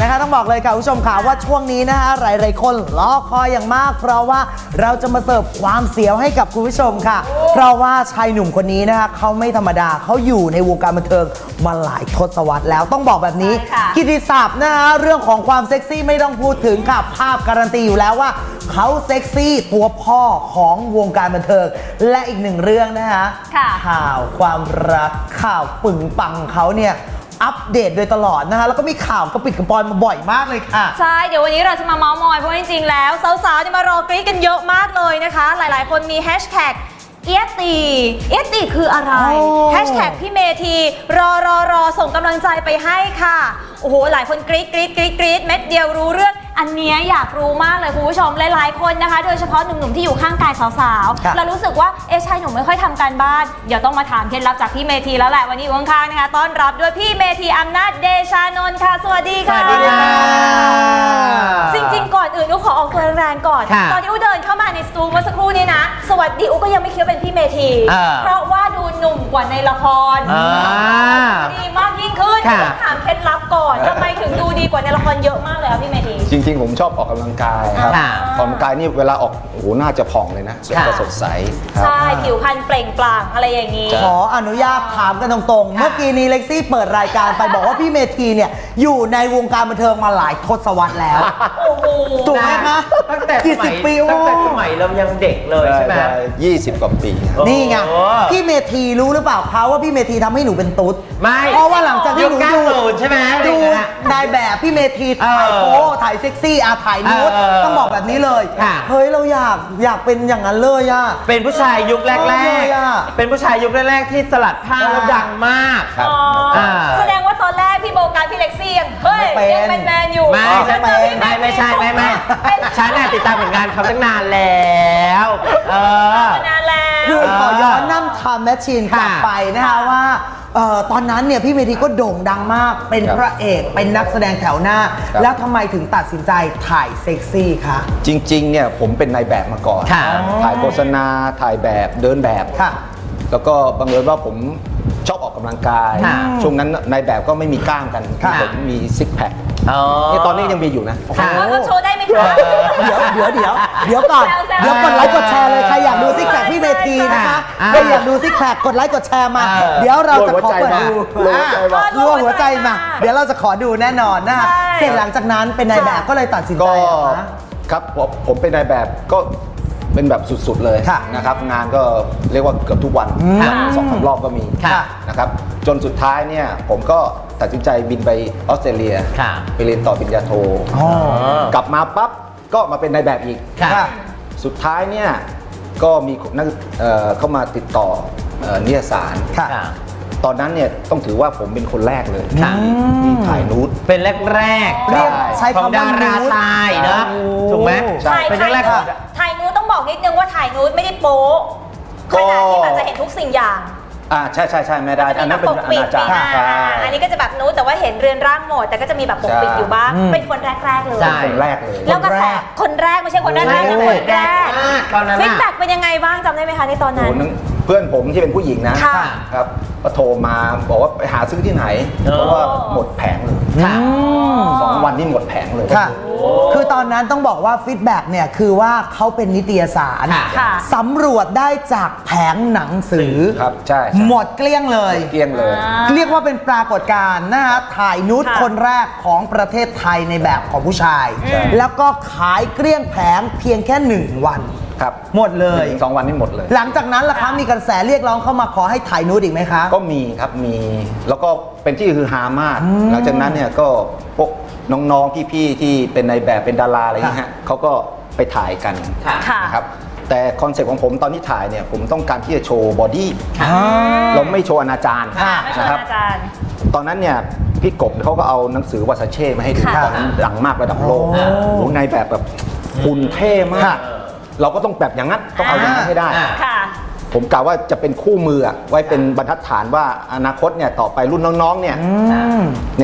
นะคะต้องบอกเลยค่ะคุณผู้ชมค่ะว่าช่วงนี้นะคะหลายๆคนรอคอยอย่างมากเพราะว่าเราจะมาเสิร์ฟความเสียวให้กับคุณผู้ชมค่ะเพราะว่าชายหนุ่มคนนี้นะคะเขาไม่ธรรมดาเขาอยู่ในวงการบันเทิงมาหลายทศวรรษแล้วต้องบอกแบบนี้กิตติศัพท์นะคะเรื่องของความเซ็กซี่ไม่ต้องพูดถึงค่ะภาพการันตีอยู่แล้วว่าเขาเซ็กซี่ตัวพ่อของวงการบันเทิงและอีกหนึ่งเรื่องนะคะข่าวความรักข่าวปึงปังเขาเนี่ยอัปเดตโดยตลอดนะคะแล้วก็มีข่าวกระปิดกระปอยมาบ่อยมากเลยค่ะใช่เดี๋ยววันนี้เราจะมาเมาส์มอยเพราะจริงๆแล้วสาวๆจะมารอกรี๊ดกันเยอะมากเลยนะคะหลายๆคนมีแฮชแท็กเอียตีเอียตีคืออะไรแฮชแท็กพี่เมธีรอรอรอส่งกำลังใจไปให้ค่ะโอ้โหหลายคนกรี๊ดกรี๊ดกรี๊ดกรี๊ดเม็ดเดียวรู้เรื่องอันนี้อยากรู้มากเลยคุณผู้ชมหลายๆคนนะคะโดยเฉพาะหนุ่มๆที่อยู่ข้างกายสาวๆเรารู้สึกว่าเอ๊ะชายหนุ่มไม่ค่อยทำการบ้านเดี๋ยวต้องมาถามเคล็ดลับจากพี่เมธีแล้วแหละวันนี้อยู่ข้างๆนะคะต้อนรับด้วยพี่เมธีอำนาจเดชานนท์ค่ะสวัสดีค่ะสวัสดีค่ะจริงๆก่อนอื่นอุ๊ขอออกตัวแรงๆก่อนตอนที่อุ๊เดินเข้ามาในสตูเมื่อสักครู่นี้นะสวัสดีอุ๊ก็ยังไม่คิดว่าเป็นพี่เมธีเพราะว่าดูหนุ่มกว่าในละครดีมากยิ่งขึ้นต้องถามเคล็ดลับก่อนทำไมถึงดูดีกว่าในละครเยอะมากเลยครับพี่เมธีจริงๆผมชอบออกกำลังกายครับออกกำลังกายนี่เวลาออกโอ้โหน่าจะผ่องเลยนะจะสดใสใช่ผิวพรรณเปล่งปลั่งอะไรอย่างนี้ขออนุญาตถามกันตรงๆเมื่อกี้นี้เล็กซี่เปิดรายการไปบอกว่าพี่เมธีเนี่ยอยู่ในวงการบันเทิงมาหลายทศวรรษแล้วถูกไหมคะตั้งแต่กี่สิบปีตั้งแต่สมัยเรายังเด็กเลยใช่ไหมยี่สิบกว่าปีนี่ไงพี่เมธีรู้หรือเปล่าเขาว่าพี่เมธีทำให้หนูเป็นตุ๊ดไม่เพราะว่าหลังจากที่หนูดูใช่ไหมดูนายแบบพี่เมธีถ่ายโป๊ถ่ายเซ็กซี่อาถ่ายนูดต้องบอกแบบนี้เลยเฮ้ยเราอยากอยากเป็นอย่างนั้นเลยอ่ะเป็นผู้ชายยุคแรกๆเป็นผู้ชายยุคแรกๆที่สลัดผ้าแล้วดังมากแสดงว่าตอนแรกพี่โบการพี่เล็กซี่ยังเฮ้ยยังเป็นแมนอยู่ไม่ไม่ไม่ใช่ไม่ไม่ฉันน่ะติดตามผลงานเขาตั้งนานแล้วเออนานแล้วคือขอย้อนนั่งทำแมชชีนกลับไปนะคะว่าตอนนั้นเนี่ยพี่เมธีก็โด่งดังมากเป็นพระเอกเป็นนักแสดงแถวหน้าแล้วทำไมถึงตัดสินใจถ่ายเซ็กซี่คะจริงๆเนี่ยผมเป็นนายแบบมาก่อนถ่ายโฆษณาถ่ายแบบเดินแบบแล้วก็บังเอิญว่าผมชอบออกกำลังกายช่วงนั้นนายแบบก็ไม่มีกล้ามกันผมมีซิกแพคนี่ตอนนี้ยังมีอยู่นะก็โชว์ได้ไหมคะเดี๋ยวเดี๋ยวเดี๋ยวเดี๋ยวก่อนเดี๋ยวกดไลค์กดแชร์เลยใครอยากดูซิกแพคพี่เมธีนะคะใครอยากดูซิกแพคกดไลค์กดแชร์มาเดี๋ยวเราจะขอเปิดดูรัวหัวใจมาเดี๋ยวเราจะขอดูแน่นอนนะเสร็จหลังจากนั้นเป็นนายแบบก็เลยตัดสินใจครับผมเป็นนายแบบก็เป็นแบบสุดๆเลยนะครับงานก็เรียกว่าเกือบทุกวันสองสามรอบก็มีนะครับจนสุดท้ายเนี่ยผมก็ตัดสินใจบินไปออสเตรเลียไปเรียนต่อปริญญาโทกลับมาปั๊บก็มาเป็นนายแบบอีกสุดท้ายเนี่ยก็มีนักเข้ามาติดต่อนิยสารตอนนั้นเนี่ยต้องถือว่าผมเป็นคนแรกเลยที่ถ่ายนูดเป็นแรกๆเรียกใช้ของดาราชายนะถูกไหมใช่เป็นแรกๆถ่ายนูดต้องบอกนิดนึงว่าถ่ายนูดไม่ได้โป๊ขนาดที่แบบจะเห็นทุกสิ่งอย่างอ่าใช่ใช่ใช่ไม่ได้อันนั้นเป็นอนาจารอันนี้ก็จะแบบนูดแต่ว่าเห็นเรือนร่างหมดแต่ก็จะมีแบบปกปิดอยู่บ้างเป็นคนแรกๆเลยคนแรกเลยแล้วกระแสคนแรกไม่ใช่คนแรกนะคนแรกฟีดแบ็กเป็นยังไงบ้างจำได้ไหมคะในตอนนั้นเพื่อนผมที่เป็นผู้หญิงนะครับก็โทรมาบอกว่าไปหาซื้อที่ไหนเพราะว่าหมดแผงเลยสองวันนี่หมดแผงเลยคือตอนนั้นต้องบอกว่าฟีดแบ็กเนี่ยคือว่าเขาเป็นนิตยสารสำรวจได้จากแผงหนังสือครับใช่หมดเกลี้ยงเลยเกลี้ยงเลยเรียกว่าเป็นปรากฏการณ์นะฮะถ่ายนูดคนแรกของประเทศไทยในแบบของผู้ชายแล้วก็ขายเกลี้ยงแผงเพียงแค่หนึ่งวันครับหมดเลยสองวันนี้หมดเลยหลังจากนั้นล่ะคะมีกระแสเรียกร้องเข้ามาขอให้ถ่ายนูดอีกไหมคะก็มีครับมีแล้วก็เป็นที่ฮือฮามากหลังจากนั้นเนี่ยก็พวกน้องๆพี่ๆที่เป็นในแบบเป็นดาราอะไรอย่างเงี้ยเขาก็ไปถ่ายกันนะครับแต่คอนเซ็ปต์ของผมตอนที่ถ่ายเนี่ยผมต้องการที่จะโชว์บอดี้เราไม่โชว์อนาจารนะครับตอนนั้นเนี่ยพี่กบเขาก็เอาหนังสือวาซาเช่มาให้ดูตอนนั้นดังมากระดับโลกในแบบแบบหุ่นเท่มากเราก็ต้องแบบอย่างนั้นต้องเอาอย่างนั้นให้ได้ผมกล่าวว่าจะเป็นคู่มือไว้เป็นบรรทัดฐานว่าอนาคตเนี่ยต่อไปรุ่นน้องๆเนี่ยเนี่ย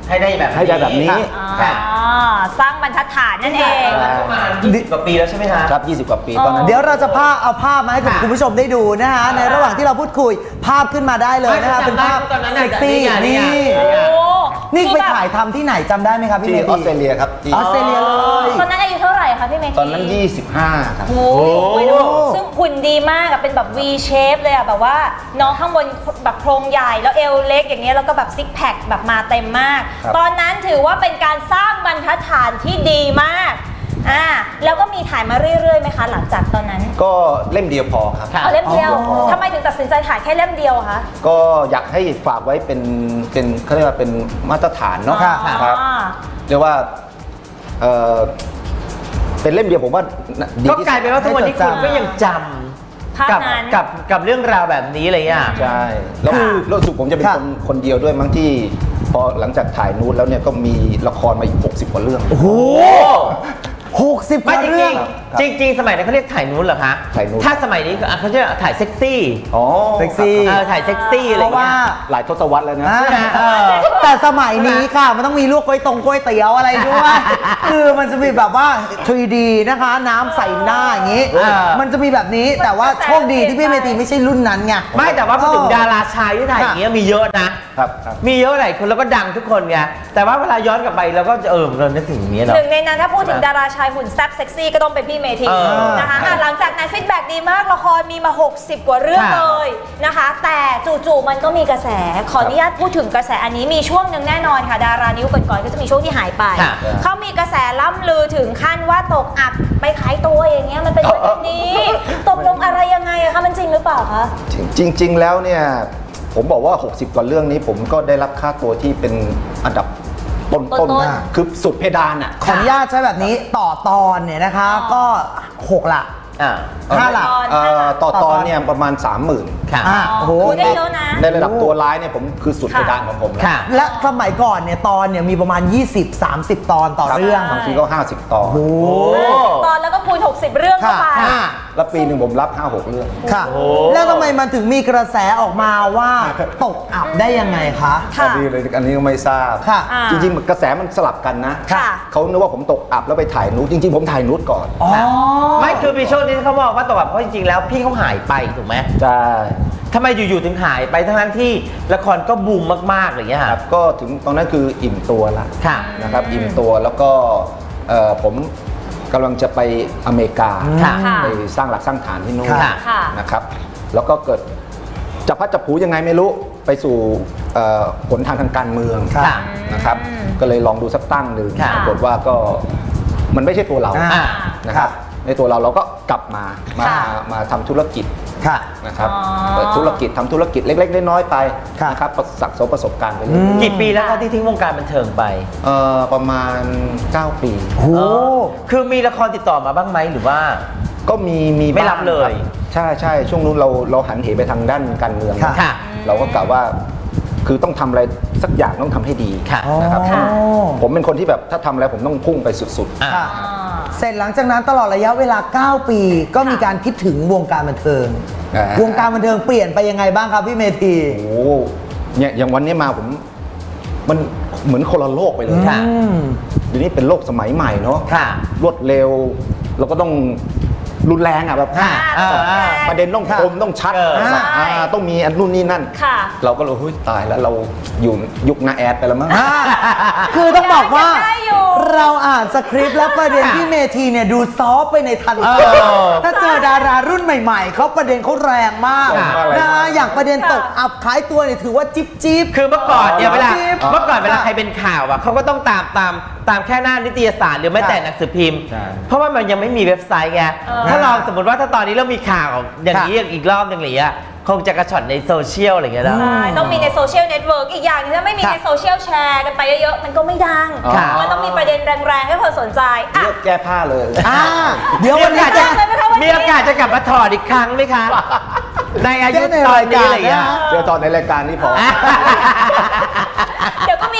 ให้ได้แบบให้ได้แบบนี้อ๋อสร้างบรรทัดฐานนั่นเองประมาณยี่สิบกว่าปีแล้วใช่ไหมคะครับยี่สิบกว่าปีตอนนั้นเดี๋ยวเราจะภาพเอาภาพมาให้คุณผู้ชมได้ดูนะฮะในระหว่างที่เราพูดคุยภาพขึ้นมาได้เลยนะคะเป็นภาพเซ็กซี่นี่นี่ไปถ่ายทำที่ไหนจำได้ไหมครับพี่ที่เมธีออสเตรเลียครับที่ออสเตรเลียเลยตอนนั้นอายุเท่าไหร่คะพี่เมธีตอนนั้นยี่สิบห้าครับโอ้โหซึ่งหุ่นดีมากอะเป็นแบบ V shape เลยอะแบบว่าน้องข้างบนแบบโครงใหญ่แล้วเอวเล็กอย่างเงี้ยแล้วก็แบบซิกแพคแบบมาเต็มมาก ตอนนั้นถือว่าเป็นการสร้างบรรทัดฐานที่ดีมากอ่าแล้วก็มีถ่ายมาเรื่อยๆไหมคะหลังจากตอนนั้นก็เล่มเดียวพอครับเอาเล่มเดียวทำไมถึงตัดสินใจถ่ายแค่เล่มเดียวคะก็อยากให้ฝากไว้เป็นเป็นเขาเรียกว่าเป็นมาตรฐานเนาะครับเรียกว่าเออเป็นเล่มเดียวผมว่าดีก็กลายเป็นว่าทุกวันนี้คุณก็ยังจำกับกับกับเรื่องราวแบบนี้เลยอ่ะใช่แล้วรู้สึกผมจะเป็นคนคนเดียวด้วยมั้งที่พอหลังจากถ่ายนูนแล้วเนี่ยก็มีละครมาอีกหกสิบกว่าเรื่องโอ้โหหกสิบกว่าเรื่องจริงจริงๆสมัยนั้นเขาเรียกถ่ายนูนเหรอคะถ่ายนูนถ้าสมัยนี้เขาจะถ่ายเซ็กซี่อ๋อเซ็กซี่เออถ่ายเซ็กซี่อะไรเงี้ยหลายทศวรรษแล้วนะแต่สมัยนี้ค่ะมันต้องมีลวกก๋วยตงก๋วยเตี๋ยวอะไรด้วยคือมันจะมีแบบว่า ทรี ดี นะคะน้ำใส่หน้าอย่างนี้มันจะมีแบบนี้แต่ว่าโชคดีที่พี่เมธีไม่ใช่รุ่นนั้นไงไม่แต่ว่าพูดถึงดาราชายที่ถ่ายอย่างเงี้ยมีเยอะนะครับมีเยอะหลายคนแล้วก็ดังทุกคนไงแต่ว่าเวลาย้อนกลับไปเราก็จะเออเรานึกถึงอย่างนี้เนาะหนึ่งในนั้นถ้าพูดถึงดาราชายหุ่นแซ่บเซ็กซี่ก็ต้องเป็นพี่เมธีนะคะหลังจากนั้นฟีดแบ็กดีมากละครมีมาหกสิบกว่าเรื่องเลยนะคะแต่จู่ๆมันก็มีกระแสขออนุญาตพูดถึงกระแสอันนี้มีช่วงหนึ่งแน่นอนค่ะดารานิ้วก่อนๆก็จะมีช่วงที่หายไปเขามีกระแสล่ำลือถึงขั้นว่าตกอับไปขายตัวอย่างเงี้ยมันเป็นแบบนี้ตกลงอะไรยังไงอะคะมันจริงหรือเปล่าคะจริงๆแล้วเนี่ยผมบอกว่าหกสิบกว่าเรื่องนี้ผมก็ได้รับค่าตัวที่เป็นอันดับต้นๆคือสุดเพดานอ่ะขออนุญาตใช้แบบนี้ต่อตอนเนี่ยนะคะก็หกหลักห้าหลักต่อตอนเนี่ยประมาณ สามหมื่นค่ะโอ้โหได้เยอะนะในระดับตัวร้ายเนี่ยผมคือสุดเพดานของผมแล้วและสมัยก่อนเนี่ยตอนเนี่ยมีประมาณ ยี่สิบ สามสิบ ตอนต่อเรื่องบางทีก็ห้าสิบตอนโอ้ตอนแล้วก็คูณหกสิบเรื่องเข้าไปแล้วปีหนึ่งผมรับ ห้าหก เรื่องค่ะแล้วทำไมมันถึงมีกระแสออกมาว่าตกอับได้ยังไงคะอันนี้เลยอันนี้ก็ไม่ทราบจริงๆกระแสมันสลับกันนะเขานึกว่าผมตกอับแล้วไปถ่ายนูดจริงๆผมถ่ายนูดก่อนไม่คือมีช่วงนี้เขาบอกว่าตกอับเพราะจริงๆแล้วพี่เขาหายไปถูกไหมใช่ทำไมอยู่ๆถึงหายไปทั้งที่ละครก็บูมมากๆอย่างเงี้ยครับก็ถึงตอนนั้นคืออิ่มตัวละนะครับอิ่มตัวแล้วก็ผมกำลังจะไปอเมริกาไปสร้างหลักสร้างฐานที่นู่นนะครับแล้วก็เกิดจับพัดจับผูยังไงไม่รู้ไปสู่ผลทางทางการเมืองนะครับก็เลยลองดูสักตั้งหนึ่งปรากฏว่าก็มันไม่ใช่ตัวเรานะครับในตัวเราเราก็กลับมามามาทำธุรกิจนะครับเปิดธุรกิจทำธุรกิจเล็กๆน้อยๆไปนะครับสักสมประสบการณ์ไปเลยกี่ปีแล้วที่ทิ้งวงการบันเทิงไปเอ่อประมาณเก้าปีโอ้คือมีละครติดต่อมาบ้างไหมหรือว่าก็มีมีไม่รับเลยใช่ใช่ช่วงนู้นเราเราหันเหไปทางด้านการเมืองเราก็กล่าวว่าคือต้องทำอะไรสักอย่างต้องทำให้ดีนะครับผมเป็นคนที่แบบถ้าทำอะไรผมต้องพุ่งไปสุดๆเสร็จหลังจากนั้นตลอดระยะเวลาเก้าปีก็มีการคิดถึงวงการบันเทิงวงการบันเทิงเปลี่ยนไปยังไงบ้างครับพี่เมธีโอ้เนี่ยอย่างวันนี้มาผมมันเหมือนคนละโลกไปเลยเดี๋ยวนี้เป็นโลกสมัยใหม่เนาะรวดเร็วเราก็ต้องรุนแรงอ่ะแบบประเด็นต้องคมต้องชัดต้องมีอันนู่นนี่นั่นเราก็เลยหุ้ยตายแล้วเราอยู่ยุคนาแอดไปแล้วมั้งคือต้องบอกว่าเราอ่านสคริปต์แล้วประเด็นที่เมธีเนี่ยดูซอฟไปในทันทีถ้าเจอดารารุ่นใหม่ๆเขาประเด็นเขาแรงมากนะอย่างประเด็นตกอับขายตัวเนี่ยถือว่าจิ๊บจิ๊บคือเมื่อก่อนเนี่ยเวลาเมื่อก่อนเวลาใครเป็นข่าวอ่ะเขาก็ต้องตามตามตามแค่หน้านิตยสารหรือแม้แต่หนังสือพิมพ์เพราะว่ามันยังไม่มีเว็บไซต์ไงถ้าเราสมมติว่าถ้าตอนนี้เรามีข่าวอย่างนี้อีกรอบหนึ่งหรืออ่ะคงจะกระชอนในโซเชียลอะไรอย่างเงี้ยนะต้องมีในโซเชียลเน็ตเวิร์กอีกอย่างนึงถ้าไม่มีในโซเชียลแชร์กันไปเยอะๆมันก็ไม่ดังมันต้องมีประเด็นแรงๆให้คนสนใจเลือกแก้ผ้าเลยเดี๋ยววันนี้จะมีโอกาสจะกลับมาถอดอีกครั้งไหมคะในอายุตอนนี้อะไรอย่างเงี้ยเดี๋ยวตอนในรายการนี่พอเดี๋ยวก็มีการแชร์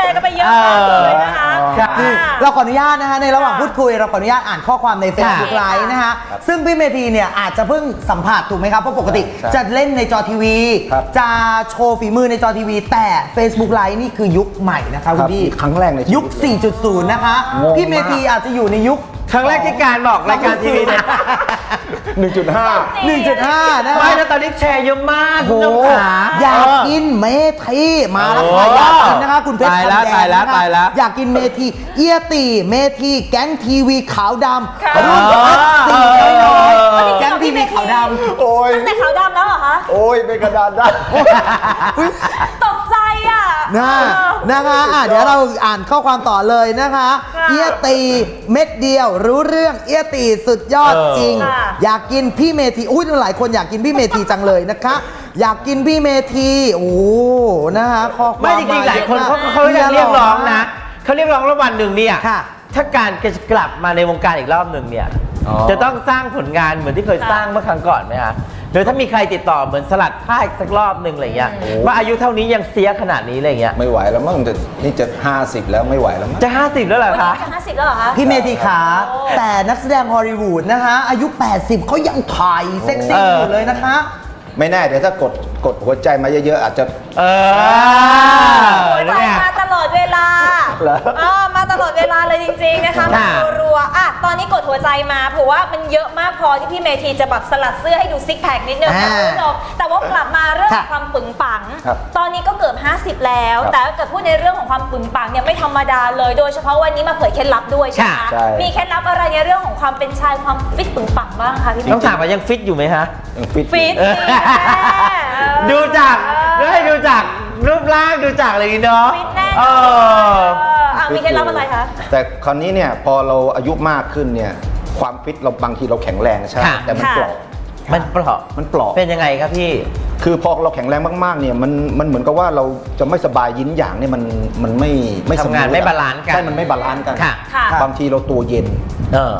กันไปเยอะมากเลยนะคะคือเราขออนุญาตนะคะในระหว่างพูดคุยเราขออนุญาตอ่านข้อความใน Facebook ไลฟ์นะคะซึ่งพี่เมธีเนี่ยอาจจะเพิ่งสัมผัสถูกไหมครับเพราะปกติจะเล่นในจอทีวีจะโชว์ฝีมือในจอทีวีแต่ Facebook ไลฟ์นี่คือยุคใหม่นะคะคุณพี่ครั้งแรกในยุค สี่จุดศูนย์ นะคะพี่เมธีอาจจะอยู่ในยุคครั้งแรกที่การบอกรายการทีวีเนี่ยหนึ่งจุดห้าหนึ่งจุดห้า นะคะไม่แล้วตอนนี้แชร์เยอะมากคุณโอ้ผู้ชมขาอยากกินเมธีมาแล้วค่ะอยากกินนะคะคุณเพชรตายแล้วคำแดงตายแล้วนะคะตายแล้วอยากกินเมธีเอียตีเมธีแก๊งทีวีขาวดำค่ะรุ่นอัพสีน้อยเออๆแก๊งทีวีขาวดำโอ้ยตั้งแต่ขาวดำแล้วเหรอคะโอ้ยเป็นกระดานได้ตกใจอ่ะนะนะคะอ่ะเดี๋ยวเราอ่านข้อความต่อเลยนะคะค่ะเอียตีเม็ดเดียวรู้เรื่องเอียตีสุดยอดจริงค่ะอยากกินพี่เมธีอุ้ยหลายคนอยากกินพี่เมธีจังเลยนะคะ อยากกินพี่เมธีโอ้นะคะข้อความไม่จริงๆหลายคนเขาเขาเรียกร้องนะเขาเรียกร้องแล้ววันหนึ่งเนี่ยถ้าการจะกลับมาในวงการอีกรอบหนึ่งเนี่ยจะต้องสร้างผลงานเหมือนที่เคยสร้างเมื่อครั้งก่อนไหมคะหรือถ้ามีใครติดต่อเหมือนสลัดผ้าอีกสักรอบหนึ่งอะไรเงี้ยว่าอายุเท่านี้ยังเสียขนาดนี้อะไรเงี้ยไม่ไหวแล้วมั้งจะนี่จะห้าสิบแล้วไม่ไหวแล้วมั้งจะห้าสิบแล้วเหรอวันคะนี้จะห้าสิบแล้วเหรอคะพี่เมธีขาแต่นักแสดงฮอลลีวูดนะคะอายุ แปดสิบเขายังถ่ายเซ็กซี่อยู่เลยนะคะไม่แน่เดี๋ยวถ้ากดกดหัวใจมาเยอะๆอาจจะเออหัวใจมาตลอดเวลาเหรออ่ามาตลอดเวลาเลยจริงๆนะคะมารัวๆอ่ะตอนนี้กดหัวใจมาเผื่อว่ามันเยอะมากพอที่พี่เมธีจะแบบสลัดเสื้อให้ดูซิกแพคนิดนึงค่ะคุณผู้ชมแต่ว่ากลับมาเรื่องความปึงปัง ตอนนี้ก็เกือบห้าสิบแล้ว แต่ถ้าเกิดพูดในเรื่องของความปึงปังเนี่ยไม่ธรรมดาเลยโดยเฉพาะวันนี้มาเผยเคล็ดลับด้วยใช่ไหมคะมีเคล็ดลับอะไรในเรื่องของความเป็นชายความฟิตปึงปังบ้างคะพี่เมธีต้องถามว่ายังฟิตอยู่ไหมฮะยังฟิตฟิตดูจากได้ดูจากรูปร่างดูจากอะไรเนาะฟิตแน่เอออ่ะมีเคล็ดลับอะไรคะแต่คราวนี้เนี่ยพอเราอายุมากขึ้นเนี่ยความฟิตเราบางทีเราแข็งแรงใช่ค่ะแต่มันเปราะมันเปราะมันเปราะเป็นยังไงครับพี่คือพอเราแข็งแรงมากๆเนี่ยมันมันเหมือนกับว่าเราจะไม่สบายยินอย่างเนี่ยมันมันไม่ไม่สมทำงานดุลไม่บาลานซ์กันใช่มันไม่บาลานซ์กันค่ะค่ะบางทีเราตัวเย็นเออบ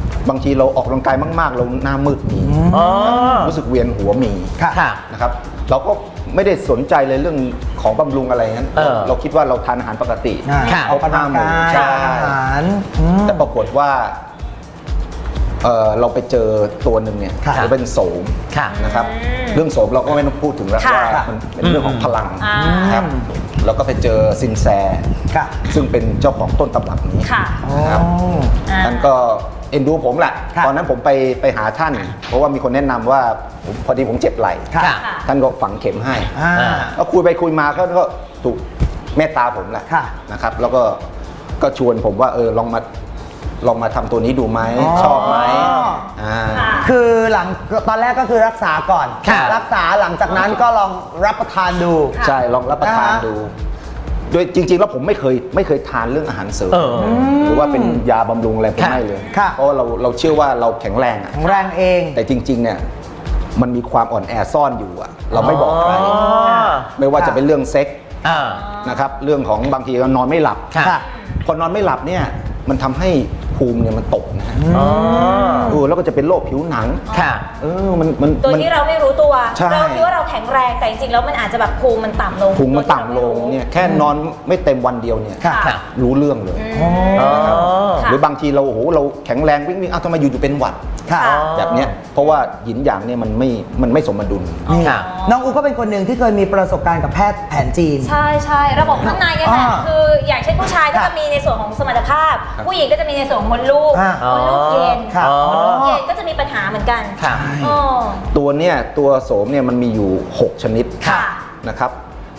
างทีเราออกกำลังกายมากๆ เราหน้ามืดมีอ๋อรู้สึกเวียนหัวมีค่ะนะครับเราก็ไม่ได้สนใจเลยเรื่องของบำรุงอะไรนั้นเออเราคิดว่าเราทานอาหารปกติค่ะออกกำลังกายใช่อาหารอืมแต่ปรากฏว่าเอ่อเราไปเจอตัวหนึ่งเนี่ยค่ะจะเป็นโสมค่ะนะครับเรื่องโสมเราก็ไม่ต้องพูดถึงแล้วค่ะว่ามันเป็นเรื่องของพลังอ่านะครับแล้วก็ไปเจอซินแซค่ะซึ่งเป็นเจ้าของต้นตำรับนี้ค่ะนะครับอ่าท่านก็เอ็นดูผมแหละค่ะตอนนั้นผมไปไปหาท่าน เพราะว่ามีคนแนะนำว่าผมพอดีผมเจ็บไหล่ค่ะค่ะท่านก็ฝังเข็มให้อ่าแล้วคุยไปคุยมาก็ก็ถูกเมตตาผมแหละค่ะนะครับ แล้วก็ก็ชวนผมว่าเออลองมาลองมาทำตัวนี้ดูไหมอ๋อชอบไหมอ่าคือหลังตอนแรกก็คือรักษาก่อนค่ะรักษาหลังจากนั้นก็ลองรับประทานดูใช่ลองรับประทานนะคะดู โดยจริง ๆ แล้วผมไม่เคยไม่เคยทานเรื่องอาหารเสริมเออหรือว่าเป็นยาบำรุงอะไรผมค่ะไม่เลยค่ะเพราะว่าเราเราเชื่อว่าเราแข็งแรงอะแข็งแรงเองแต่จริง ๆ เนี่ยมันมีความอ่อนแอซ่อนอยู่อะเราไม่บอกใครอ๋อไม่ว่าจะเป็นเรื่องเซ็กส์อ่านะครับเรื่องของบางทีเรานอนไม่หลับค่ะพอนอนไม่หลับเนี่ยมันทำให้ภูมิเนี่ยมันตกนะฮะอ๋อเออแล้วก็จะเป็นโรคผิวหนังค่ะเออมันมันโดยมันที่เราไม่รู้ตัวใช่เราคิดว่าเราแข็งแรงแต่จริงๆแล้วมันอาจจะแบบภูมิมันต่ำลงภูมิมันต่ำลงเนี่ยแค่นอนไม่เต็มวันเดียวเนี่ยค่ะค่ะรู้เรื่องเลยอ๋อหรือบางทีเราโอ้โหเราแข็งแรงวิ่งวิ่งอ้าวทำไมอยู่ๆเป็นหวัดค่ะค่ะแบบเนี้ยเพราะว่าหยินหยางเนี่ยมันไม่มันไม่สมดุลนี่ค่ะน้องอูก็เป็นคนหนึ่งที่เคยมีประสบการณ์กับแพทย์แผนจีนใช่ใช่ระบบข้างในเนี่ยแหละอ่าคืออย่างเช่นผู้ชายก็ค่ะจะมีในส่วนของสมรรถภาพ ผู้หญิงก็จะมีในส่วนของมดลูกอ่ามดลูกเย็นค่ะมดลูกเย็นก็จะมีปัญหาเหมือนกันค่ะอ๋อตัวเนี่ยตัวโสมเนี่ยมันมีอยู่ หก ชนิดค่ะนะครับ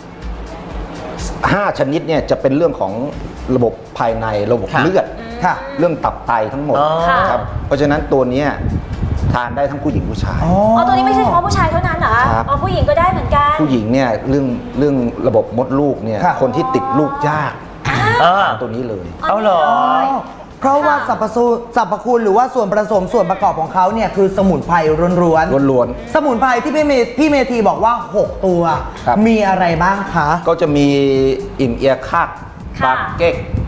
ห้าชนิดเนี่ยจะเป็นเรื่องของระบบภายในระบบค่ะเลือดค่ะเรื่องตับไตทั้งหมดอ๋อนะครับเพราะฉะนั้นตัวเนี้ยทานได้ทั้งผู้หญิงผู้ชายอ๋ออ๋อตัวนี้ไม่ใช่เฉพาะผู้ชายเท่านั้นเหรอคะครับอ๋อผู้หญิงก็ได้เหมือนกันผู้หญิงเนี่ยเรื่องเรื่องระบบมดลูกเนี่ยค่ะคนที่ติดลูกยากอ่าทานตัวนี้เลยเอาเหรอเพราะว่าสรรพสูสรรพคุณหรือว่าส่วนผสมส่วนประกอบของเขาเนี่ยคือสมุนไพรล้วนล้วนๆ สมุนไพรที่พี่เมพี่เมธีบอกว่า หก ตัวครับมีอะไรบ้างคะก็จะมีอิ่มเอียคักค่ะบาเก๊ก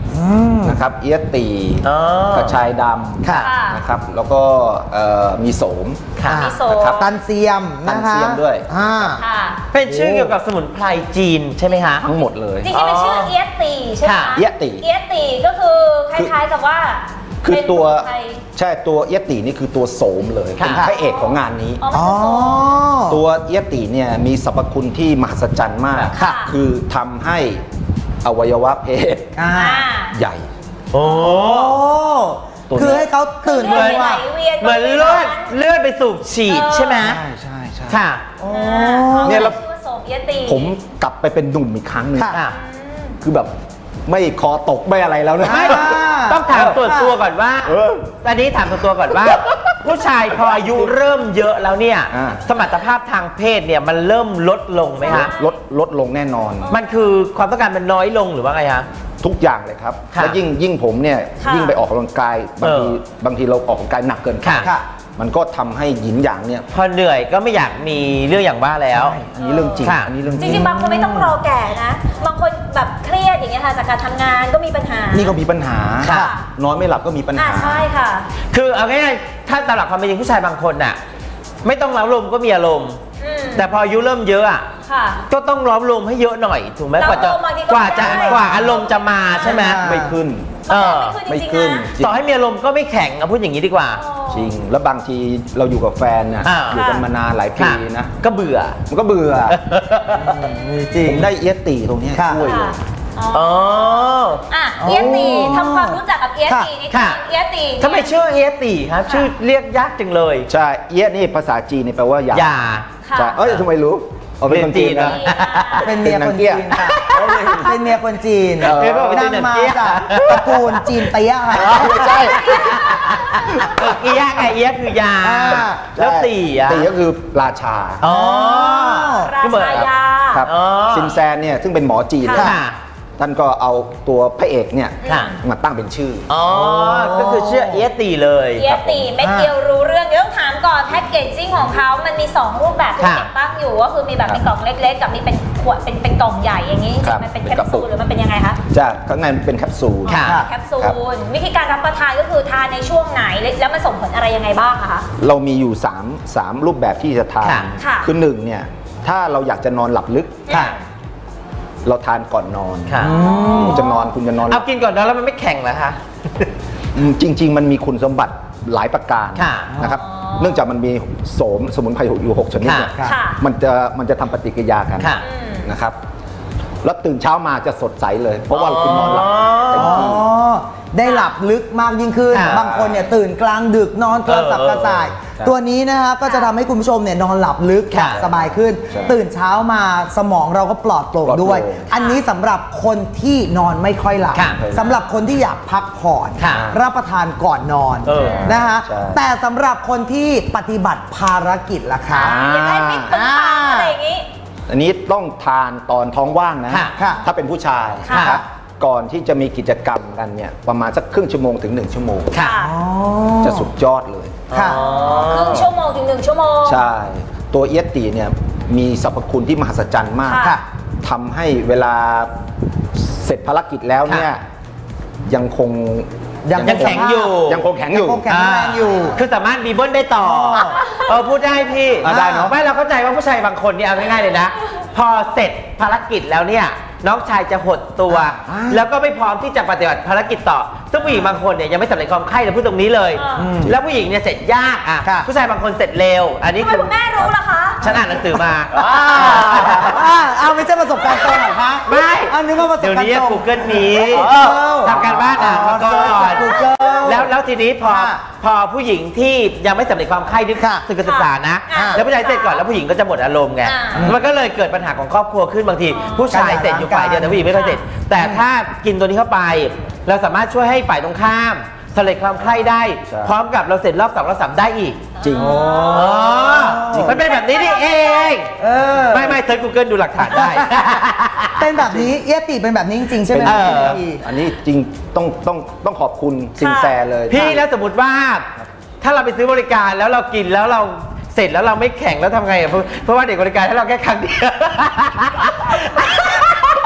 นะครับเอี๊ยะตีกระชายดำนะครับแล้วก็มีโสมมีโสมตันเซียมตันะนคะเซียมด้วยเป็นชื่อเกี่ยวกับสมุนไพรจีนใช่ไหมคะทั้งหมดเลยจริงๆเป็นชื่อเอี๊ยะตีใช่ไหมคะเอี๊ยะตีเอี๊ยะตีก็คือคล้ายๆกับว่าคือตัวใช่ตัวเอี๊ยะตีนี่คือตัวโสมเลยเป็นพระเอกของงานนี้ตัวเอี๊ยะตีเนี่ยมีสรรพคุณที่มหัศจรรย์มากคือทำให้อวัยวะเพศใหญ่โอ้คือให้เขาตื่นเหมือนเหมือนเลือดเลือดไปสูบฉีดใช่ไหมใช่ใช่ใช่ค่ะเนี่ยเราผมกลับไปเป็นหนุ่มอีกครั้งหนึ่งคือแบบไม่คอตกไม่อะไรแล้วนะต้องถามส่วนตัวก่อนว่าตอนนี้ถามส่วนตัวก่อนว่า ผู้ชายพออายุเริ่มเยอะแล้วเนี่ยสมรรถภาพทางเพศเนี่ยมันเริ่มลดลงไหมคะลดลดลงแน่นอนมันคือความต้องการมันน้อยลงหรือว่าไงคะทุกอย่างเลยครับแล้วยิ่งยิ่งผมเนี่ยยิ่งไปออกกำลังกายบางทีบางทีเราออกกำลังกายหนักเกินไปมันก็ทำให้หยินหยางเนี่ยพอเหนื่อยก็ไม่อยากมีเรื่องอย่างบ้าแล้วอันนี้เรื่องจริงอันนี้เรื่องจริงจริงบางคนไม่ต้องรอแก่นะบางคนแบบเครียดอย่างเงี้ยค่ะจากการทำงานก็มีปัญหานี่ก็มีปัญหานอนไม่หลับก็มีปัญหาใช่ค่ะคือเอาง่ายๆถ้าตามหลักความเป็นจริงผู้ชายบางคนน่ะไม่ต้องล้อมลมก็มีอารมณ์แต่พออายุเริ่มเยอะอ่ะก็ต้องล้อมลมให้เยอะหน่อยถูกไหมกว่าจะกว่าจะกว่าอารมณ์จะมาใช่ไหมไม่ขึ้นเออไม่ขึ้นต่อให้มีอารมณ์ก็ไม่แข็งเอาพูดอย่างนี้ดีกว่าจริงแล้วบางทีเราอยู่กับแฟนน่ะอยู่กันมานานหลายปีนะก็เบื่อมันก็เบื่อจริงผมได้เอี๊ยะตีตรงนี้ช่วยเลยอ๋ออ่ะเอี๊ยะตีทำความรู้จักกับเอี๊ยะตีนิดนึงเอี๊ยะตีทำไมชื่อเอี๊ยะตีครับชื่อเรียกยากจังเลยใช่เอี๊ยะนี่ภาษาจีนนี่แปลว่ายาใช่เอ้ยทำไมรู้เป็นคนจีนนะเป็นเมียคนจีนค่ะเป็นเมียคนจีนนั่งมาจากตระกูลจีนเตี้ยค่ะไม่ใช่เอี๊ยะไงเอี๊ยะคือยาแล้วตีอ่ะตีก็คือราชาอ๋อราชายาครับซินแซนเนี่ยซึ่งเป็นหมอจีนท่านก็เอาตัวพระเอกเนี่ยมาตั้งเป็นชื่ออ๋อก็คือชื่อเอี๊ยะตีเลยเอี๊ยะตีเม็ดเดียวรู้เรื่องเดี๋ยวต้องถามก่อนแพ็กเกจจิ้งของเขามันมีสองรูปแบบที่ติดตั้งอยู่ก็คือมีแบบเป็นกล่องเล็กๆกับมีเป็นขวดเป็นเป็นกล่องใหญ่อย่างนี้มันเป็นแคปซูลหรือมันเป็นยังไงคะจะข้างในเป็นแคปซูลแคปซูลวิธีการรับประทานก็คือทานในช่วงไหนแล้วมันส่งผลอะไรยังไงบ้างคะเรามีอยู่สามสามรูปแบบที่จะทานคือหนึ่งเนี่ยถ้าเราอยากจะนอนหลับลึกเราทานก่อนนอนคุณจะนอนคุณจะนอนเอากินก่อนนอนแล้วมันไม่แข็งเหรอคะจริงๆมันมีคุณสมบัติหลายประการนะครับเนื่องจากมันมีโสมสมุนไพรอยู่หกชนิดเนี่ยมันจะมันจะทำปฏิกิริยากันนะครับแล้วตื่นเช้ามาจะสดใสเลยเพราะว่าคุณนอนหลับเต็มที่ได้หลับลึกมากยิ่งขึ้นบางคนเนี่ยตื่นกลางดึกนอนกระสับกระส่ายตัวนี้นะครับก็จะทำให้คุณผู้ชมเนี่ยนอนหลับลึกสบายขึ้นตื่นเช้ามาสมองเราก็ปลอดโปร่งด้วยอันนี้สำหรับคนที่นอนไม่ค่อยหลับสำหรับคนที่อยากพักผ่อนรับประทานก่อนนอนนะฮะแต่สำหรับคนที่ปฏิบัติภารกิจล่ะครับอะไรอย่างนี้อันนี้ต้องทานตอนท้องว่างนะถ้าเป็นผู้ชายนะครับก่อนที่จะมีกิจกรรมกันเนี่ยประมาณสักครึ่งชั่วโมงถึงหนึ่งชั่วโมงจะสุดยอดเลยครึ่งชั่วโมงถึงหนึ่งชั่วโมงใช่ตัวเอี๊ยะตีเนี่ยมีสรรพคุณที่มหัศจรรย์มากทำให้เวลาเสร็จภารกิจแล้วเนี่ยยังคงยังแข็งอยู่ยังคงแข็งอยู่แข็งแรงอยู่คือสามารถบีเบิ้ลได้ต่อเออพูดได้พี่ได้เนาะไม่เราเข้าใจว่าผู้ชายบางคนเนี่ยเอาง่ายๆเลยนะพอเสร็จภารกิจแล้วเนี่ยน้องชายจะหดตัวแล้วก็ไม่พร้อมที่จะปฏิบัติภารกิจต่อซึ่งผู้หญิงบางคนเนี่ยยังไม่สำเร็จความใคร่เลยพูดตรงนี้เลยแล้วผู้หญิงเนี่ยเสร็จยากอ่ะผู้ชายบางคนเสร็จเร็วอันนี้คือคุณแม่รู้ล่ะคะฉันอ่านหนังสือมาเอาไม่ใช่ประสบการณ์ตรงเหรอคะไม่อันนี้ว่าประสบการณ์ตรงเดี๋ยวนี้ Google มีทำการบ้านอ่านมาก่อนแล้วแล้วทีนี้พอพอผู้หญิงที่ยังไม่สำเร็จความใคร่ด้วยศึกษานะแล้วผู้ชายเสร็จก่อนแล้วผู้หญิงก็จะหมดอารมณ์ไงมันก็เลยเกิดปัญหาของครอบครัวขึ้นบางทีผู้ชายเสร็จอยู่ฝ่ายเดียวแต่ผู้หญิงไม่ค่อยเสร็จแต่ถ้ากินตัวนี้เข้าไปเราสามารถช่วยให้ฝ่ายตรงข้ามสำเร็จความใคร่ได้พร้อมกับเราเสร็จรอบสองรอบสามได้อีกจริงมันเป็นแบบนี้นี่เองไม่ไม่เซิร์ช Google ดูหลักฐานได้เป็นแบบนี้เอี๊ยะตีเป็นแบบนี้จริงๆใช่ไหมอันนี้จริงต้องต้องต้องขอบคุณซินแซเลยพี่แล้วสมมติว่าถ้าเราไปซื้อบริการแล้วเรากินแล้วเราเสร็จแล้วเราไม่แข็งแล้วทำไงอ่ะเพราะว่าเด็กบริการให้เราแค่ครั้งเดียว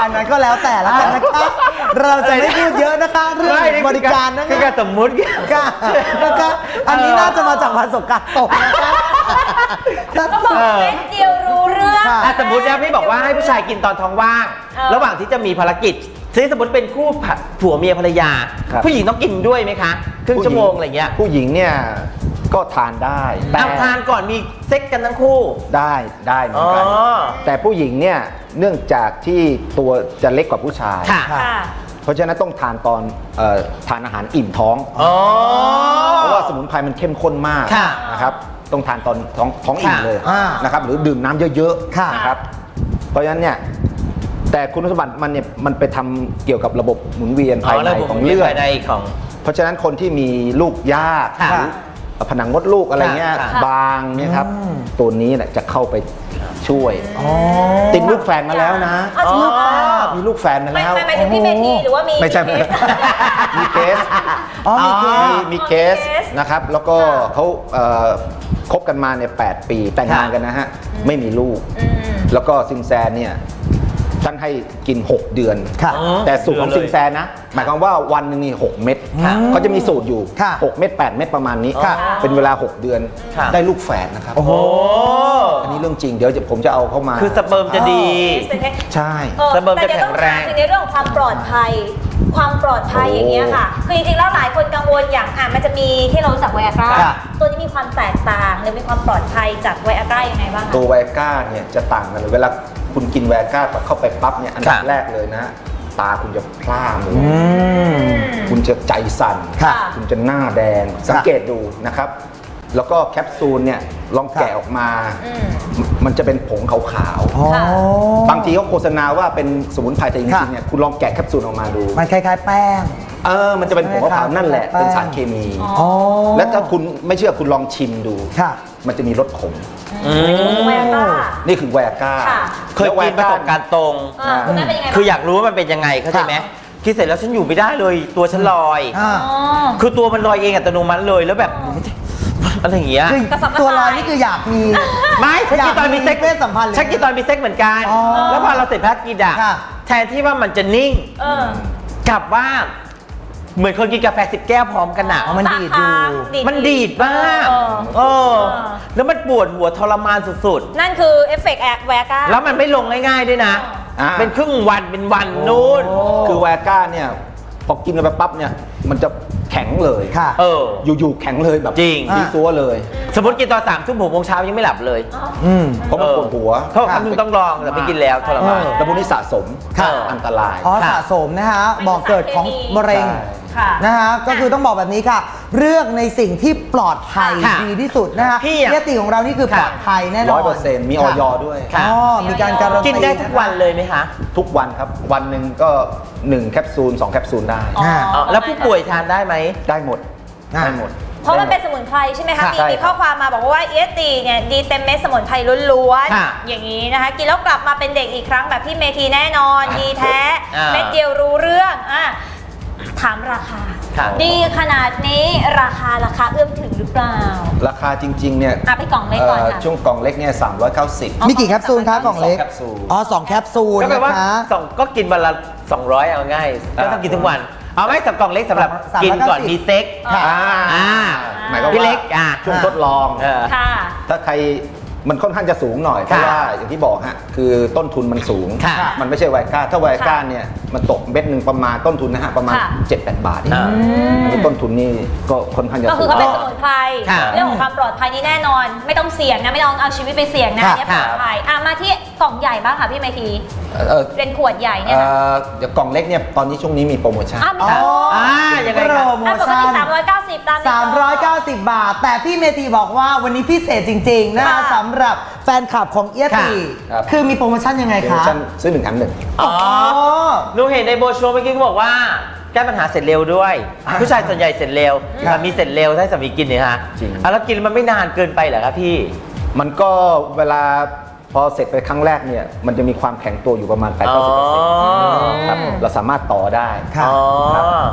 อันนั้นก็แล้วแต่ละกันนะคะเราจะไม่พูดเยอะนะคะเรื่องบริการนะคะคือการสมมุติค่ะนะคะอันนี้น่าจะมาจากประสบการณ์ตรงนะคะก็บอกเม็ดเดียวรู้เรื่องสมมตินะพี่บอกว่าให้ผู้ชายกินตอนท้องว่างระหว่างที่จะมีภารกิจซึ่งสมมติเป็นคู่ผัวเมียภรรยาผู้หญิงต้องกินด้วยไหมคะครึ่งชั่วโมงอะไรเงี้ยผู้หญิงเนี่ยก็ทานได้แต่ทานก่อนมีเซ็กกันทั้งคู่ได้ได้เหมือนกันแต่ผู้หญิงเนี่ยเนื่องจากที่ตัวจะเล็กกว่าผู้ชายเพราะฉะนั้นต้องทานตอนทานอาหารอิ่มท้องเพราะว่าสมุนไพรมันเข้มข้นมากนะครับต้องทานตอนท้องท้องอิ่มเลยนะครับหรือดื่มน้ำเยอะๆนะครับเพราะฉะนั้นเนี่ยแต่คุณสมบัติมันเนี่ยมันไปทำเกี่ยวกับระบบหมุนเวียนภายในของเลือดเพราะฉะนั้นคนที่มีลูกยากผนังมดลูกอะไรเงี้ยบางเนี่ยครับตัวนี้แหละจะเข้าไปช่วยติดลูกแฝดมาแล้วนะมีลูกแฝดมาแล้วไม่ไม่ถึงพี่เมธีหรือว่ามีไม่ใช่มีเคสมีเคสนะครับแล้วก็เขาคบกันมาเนี่ยแปดปีแต่งงานกันนะฮะไม่มีลูกแล้วก็ซิงแซนเนี่ยท่านให้กินหกเดือนแต่สูตรของซิงแซนนะหมายความว่าวันนึงนี่หกเม็ดเขาจะมีสูตรอยู่หกเม็ดแปดเม็ดประมาณนี้เป็นเวลาหกเดือนได้ลูกแฝดนะครับโอ้โหอันนี้เรื่องจริงเดี๋ยวผมจะเอาเข้ามาคือสเปิร์มจะดีใช่สเปิร์มจะแข็งแรงในเรื่องของความปลอดภัยความปลอดภัยอย่างเงี้ยค่ะคือจริงๆแล้วหลายคนกังวลอย่างอ่ะมันจะมีที่เราสักไวอาก้าตัวนี้มีความแตกต่างหรือมีความปลอดภัยจากไวอาก้ายังไงบ้างตัวไวอาก้าเนี่ยจะต่างกันเลยเวลาคุณกินไวอาก้าเข้าไปปั๊บเนี่ยอันดับแรกเลยนะตาคุณจะพร่ามัวคุณจะใจสั่นคุณจะหน้าแดงสังเกตดูนะครับแล้วก็แคปซูลเนี่ยลองแกะออกมามันจะเป็นผงขาวๆบางทีเขาโฆษณาว่าเป็นสมุนไพรแต่จริงๆเนี่ยคุณลองแกะแคปซูลออกมาดูมันคล้ายๆแป้งเออมันจะเป็นผงขาวๆนั่นแหละเป็นสารเคมีและถ้าคุณไม่เชื่อคุณลองชิมดูมันจะมีรสขมนี่คือไวอาก้าเคยกินประสบการณ์ตรงคืออยากรู้ว่ามันเป็นยังไงเข้าใจไหมคิดเสร็จแล้วฉันอยู่ไม่ได้เลยตัวฉันลอยคือตัวมันลอยเองอัตโนมัติเลยแล้วแบบอะไรอย่างเงี้ยตัวลอยนี่คืออยากมีไม่ฉันกินตอนมีเซ็กเพศสัมพันธ์ฉันกินตอนมีเซ็กเหมือนกันแล้วพอเราเสร็จพักกินอ่ะแทนที่ว่ามันจะนิ่งกลับว่าเหมือนคนกินกาแฟสิบแก้วพร้อมกันอ่ะมันดีดอยู่มันดีดมากเออแล้วมันปวดหัวทรมานสุดๆนั่นคือเอฟเฟกต์แอแวก้าแล้วมันไม่ลงง่ายๆด้วยนะเป็นครึ่งวันเป็นวันนู้นคือแวก้าเนี่ยพอกินไปปั๊บเนี่ยมันจะแข็งเลยค่ะเอออยู่ๆแข็งเลยแบบจริงมีซัวเลยสมมติกินตอนสามทุ่มหกโมงเช้ายังไม่หลับเลยอืมเพราะมันปวดหัวเขาคำนึงต้องลองแต่ไม่กินแล้วทรมานแล้วพวกนี้สะสมอันตรายอ๋อสะสมนะคะบอกเกิดของมะเร็งนะคะก็คือต้องบอกแบบนี้ค่ะเลือกในสิ่งที่ปลอดภัยดีที่สุดนะคะยติของเรานี่คือปลอดภัยแน่นอนร้อยเปอร์เซ็นต์มีออยด้วยอ๋อมีการการันตีกินได้ทุกวันเลยไหมคะทุกวันครับวันหนึ่งก็หนึ่งแคปซูลสองแคปซูลได้แล้วผู้ป่วยทานได้ไหมได้หมดได้หมดเพราะมันเป็นสมุนไพรใช่ไหมคะมีมีข้อความมาบอกว่าเอสตีเนี่ยดีเต็มเม็ดสมุนไพรล้วนๆอย่างนี้นะคะกินแล้วกลับมาเป็นเด็กอีกครั้งแบบพี่เมธีแน่นอนดีแท้เม็ดเดียวรู้เรื่องอ่ะถามราคาดีขนาดนี้ราคาราคาเอื้อมถึงหรือเปล่าราคาจริงๆเนี่ยอ่ะไปกล่องเล็กก่อนค่ะช่วงกล่องเล็กเนี่ยสามร้อยเก้าสิบมีกี่แคปซูลคะกล่องเล็กอ๋อสองแคปซูลก็แปลว่าสองก็กินวันละสองร้อยเอาง่ายก็ต้องกินทุกวันเอาไว้กับกล่องเล็กสำหรับกินก่อนมีเซ็กอ่าหมายความว่าพี่เล็กช่วงทดลองถ้าใครมันค่อนข้างจะสูงหน่อยเพราะว่าอย่างที่บอกฮะคือต้นทุนมันสูงมันไม่ใช่ไวก้าถ้าไวก้าเนี่ยมันตกเม็ดหนึ่งประมาณต้นทุนนะฮะประมาณ เจ็ดแปด บาทนี่ต้นทุนนี่ก็ค่อนข้างจะสูงก็คือเขาเป็นสมุนไพรเรื่องของความปลอดภัยนี่แน่นอนไม่ต้องเสี่ยงนะไม่ต้องเอาชีวิตไปเสี่ยงนะเนี่ยปลอดภัยอ่ะมาที่กล่องใหญ่บ้างค่ะพี่เมธีเป็นขวดใหญ่เนี่ยเดี๋ยวกล่องเล็กเนี่ยตอนนี้ช่วงนี้มีโปรโมชั่นอ๋อยังไงโปรโมชั่นสามร้อยเก้าสิบตามสามร้อยเก้าสิบบาทแต่พี่เมธีบอกว่าวันนี้พิเศษจริงๆนะคะสำหรับแฟนคลับของเอียตีคือมีโปรโมชั่นยังไงคะโปรโมชั่นซื้อหนึ่งแถมหนึ่งอ๋อหนูเห็นในโบรชัวร์เมื่อกี้เขาบอกว่าแก้ปัญหาเสร็จเร็วด้วยผู้ชายส่วนใหญ่เสร็จเร็วมีเสร็จเร็วให้สามีกินเนี่ยฮะจริงแล้วกินมันไม่นานเกินไปเหรอครับพี่มันก็เวลาพอเสร็จไปครั้งแรกเนี่ยมันจะมีความแข็งตัวอยู่ประมาณ แปดถึงเก้าสิบเปอร์เซ็นต์ ครับเราสามารถต่อได้ครับ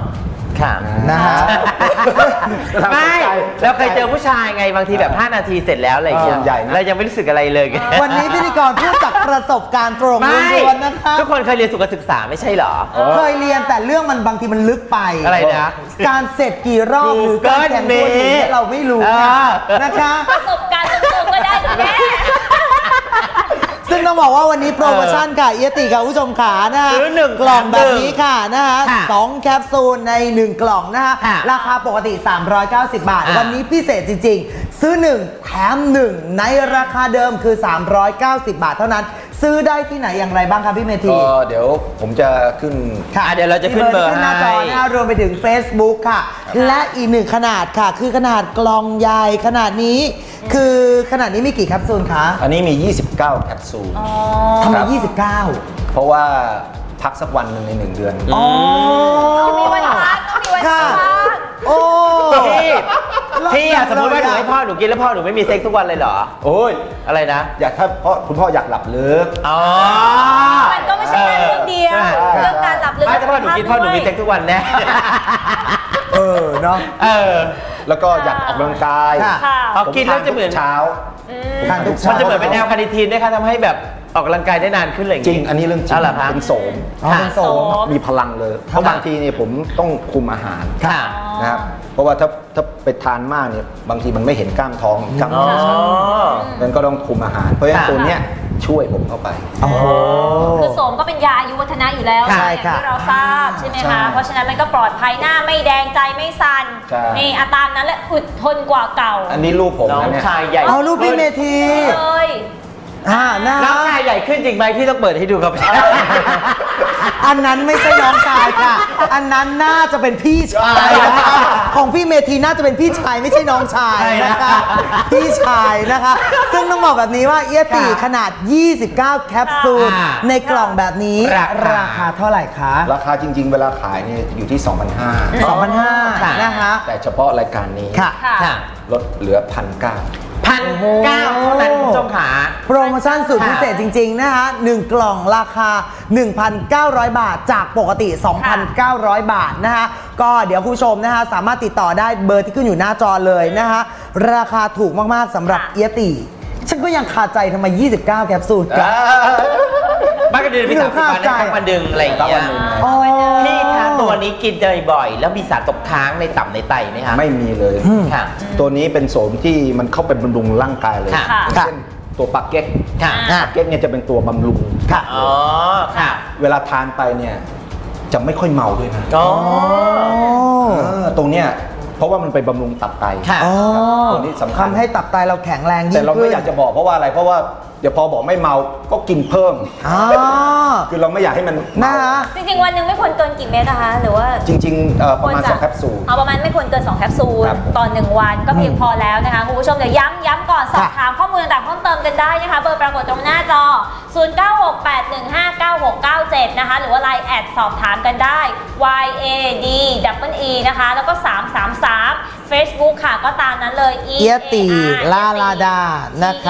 ค่ะนะฮะไม่เราเคยเจอผู้ชายไงบางทีแบบห้านาทีเสร็จแล้วอะไรอย่างเงี้ยใหญ่นะเรายังไม่รู้สึกอะไรเลยวันนี้พิธีกรพูดจากประสบการณ์ตรงไม่ล้วนๆนะคะทุกคนเคยเรียนสุขศึกษาไม่ใช่เหรอเคยเรียนแต่เรื่องมันบางทีมันลึกไปอะไรนะการเสร็จกี่รอบหรือการแข่งตัวหนีเราไม่รู้นะนะคะประสบการณ์ตรงๆก็ได้คุณแม่ซึ่งต้องบอกว่าวันนี้โปรโมชั่นค่ะเอียติค่ะผู้ชมขานะฮะซื้อหนึ่งกล่องแบบนี้ค่ะนะฮะค่ะสองแคปซูลในหนึ่งกล่องนะฮะค่ะราคาปกติสามร้อยเก้าสิบบาทอ่ะวันนี้พิเศษจริงๆ ซื้อหนึ่งแถมหนึ่งในราคาเดิมคือสามร้อยเก้าสิบบาทเท่านั้น ซื้อได้ที่ไหนอย่างไรบ้างครับพี่เมธีก็เดี๋ยวผมจะขึ้นค่ะอ่ะเดี๋ยวเราจะขึ้นเบอร์ที่หน้าจอให้นะฮะรวมไปถึง Facebook ค่ะ และอีกหนึ่งขนาดค่ะ คือขนาดกล่องใหญ่ขนาดนี้ คือขนาดนี้มีกี่แคปซูลคะอันนี้มี ยี่สิบเก้า แคปซูลทำไมครับยี่สิบเก้าเพราะว่าพักสักวันหนึ่งในหนึ่งเดือนอ๋อต้องมีวันพักต้องมีวันพัค่ะกโอ้พี่พี่อะสมมติว่าหนูให้พ่อหนูกินแล้วพ่อหนูไม่มีเซ็กทุกวันเลยเหรอโอ้ยอะไรนะอยากถ้าพ่อคุณพ่ออยากหลับลึกอ๋อมันก็ไม่ใช่แค่เรื่องเดียวใช่เรื่องการหลับลึกไม่ถ้าพ่อหนูกินพ่อหนูมีเซ็กทุกวันแน่เออเนาะเออแล้วก็อยากออกกำลังกายค่ะค่ะเอากินแล้วจะเหมือนเช้าทานทุกมัเช้านจะเหมือนเป็นแนวคาร์นิทีนด้วยค่ะทำให้แบบออกกำลังกายได้นานขึ้นอะไรอย่างจริเงี้งยอันนี้เรื่องจริงอ๋อเหรอคะเป็นโสมอ๋อเป็นโสมมีพลังเลย เพราะบางทีเนี่ยผมต้องคุมอาหารค่ะนะครับ เพราะว่าถ้าถ้าไปทานมากเนี่ยบางทีมันไม่เห็นกล้ามท้องกล้ามอ๋อท้องนั้นก็ต้องคุมอาหาร เพราะฉะนั้นค่ะตัวเนี้ยช่วยผมเข้าไปโอ้โหคือโสมก็เป็นยาอายุวัฒนะอยู่แล้วใช่อย่างค่ะที่เราทราบใช่ไหมใช่คะ เพราะฉะนั้นมันก็ปลอดภัยหน้าไม่แดงใจไม่สั่นใช่นี่อาตามนั้นแหละอึดทนกว่าเก่าอันนี้รูปผมน้องนะเนี่ยชายใหญ่เอารูปพี่เมธีเลยอ่านะน้องฮะชายใหญ่ขึ้นจริงไหมพี่ต้องเปิดให้ดูครับอันนั้นไม่ใช่น้องชายค่ะ อันนั้นน่าจะเป็นพี่ชายนะคะของพี่เมธีน่าจะเป็นพี่ชายไม่ใช่น้องชายนะคะ พี่ชายนะคะ ซึ่งต้องบอกแบบนี้ว่าเอียติขนาด ยี่สิบเก้า แคปซูลค่ะในกล่องแบบนี้ราคาราคาเท่าไหร่คะราคาจริง ๆ เวลาขายเนี่ยอยู่ที่ สองพันห้าร้อยสองพันห้าค่ะนะคะแต่เฉพาะรายการนี้ค่ะค่ะค่ะลดเหลือพันเก้าพันเก้าเท่านั้นคุณผู้ชมขาโปรโมชั่นสุดพิเศษจริง ๆ นะคะหนึ่งกล่องราคา หนึ่งพันเก้าร้อย บาท จากปกติ สองพันเก้าร้อย บาทนะคะก็เดี๋ยวคุณผู้ชมนะคะสามารถติดต่อได้เบอร์ที่ขึ้นอยู่หน้าจอเลยนะคะราคาถูกมาก ๆสำหรับค่ะเอียติฉันก็ยังคาใจทำไม ยี่สิบเก้า แคปซูลกันบ้านก็เดินไปสามสิบวันได้ทั้งวันดึงอะไรอย่างเงี้ยอ๋อพี่คะตัวนี้กินบ่อยๆแล้วมีสารตกค้างในตับในไตไหมคะไม่มีเลยค่ะตัวนี้เป็นโสมที่มันเข้าไปบำรุงร่างกายเลยค่ะเช่นตัวปักเก็กค่ะปักเก็กเนี่ยจะเป็นตัวบำรุงค่ะอ๋อค่ะเวลาทานไปเนี่ยจะไม่ค่อยเมาด้วยนะอ๋อเออตรงเนี้ยเพราะว่ามันไปบำรุงตับไตค่ะอ๋อตัวนี้สำคัญทำให้ตับไตเราแข็งแรงยิ่งแต่เราขึ้ไม่นอยากจะบอกเพราะว่าอะไรเพราะว่าเดี๋ยวพอบอกไม่เมาก็กินเพิ่มอ๋อคือเราไม่อยากให้มันนะเมาคะจริงๆ วันหนึ่งไม่ควรเกินกี่เม็ดนะคะ หรือว่าจริงๆเอ่อประมาณควสองแคปซูลเอาประมาณไม่ควรเกิน สอง แคปซูลครับต่อหนึ่งวันก็เพียงพอแล้วนะคะคุณผู้ชมเดี๋ยวย้ำย้ำก่อนสอบถามข้อมูลต่างๆเพิ่มเติมกันได้นะคะ เบอร์ปรากฏตรงหน้าจอ ศูนย์ เก้า หก แปด หนึ่ง ห้า เก้า หก เก้า เจ็ด นะคะ หรือว่า ไลน์ แอดสอบถามกันได้ Y A D W E นะคะ แล้วก็ สาม สาม สาม Facebook ค่ะก็ตามนั้นเลยเอียติลาลาดานะคะ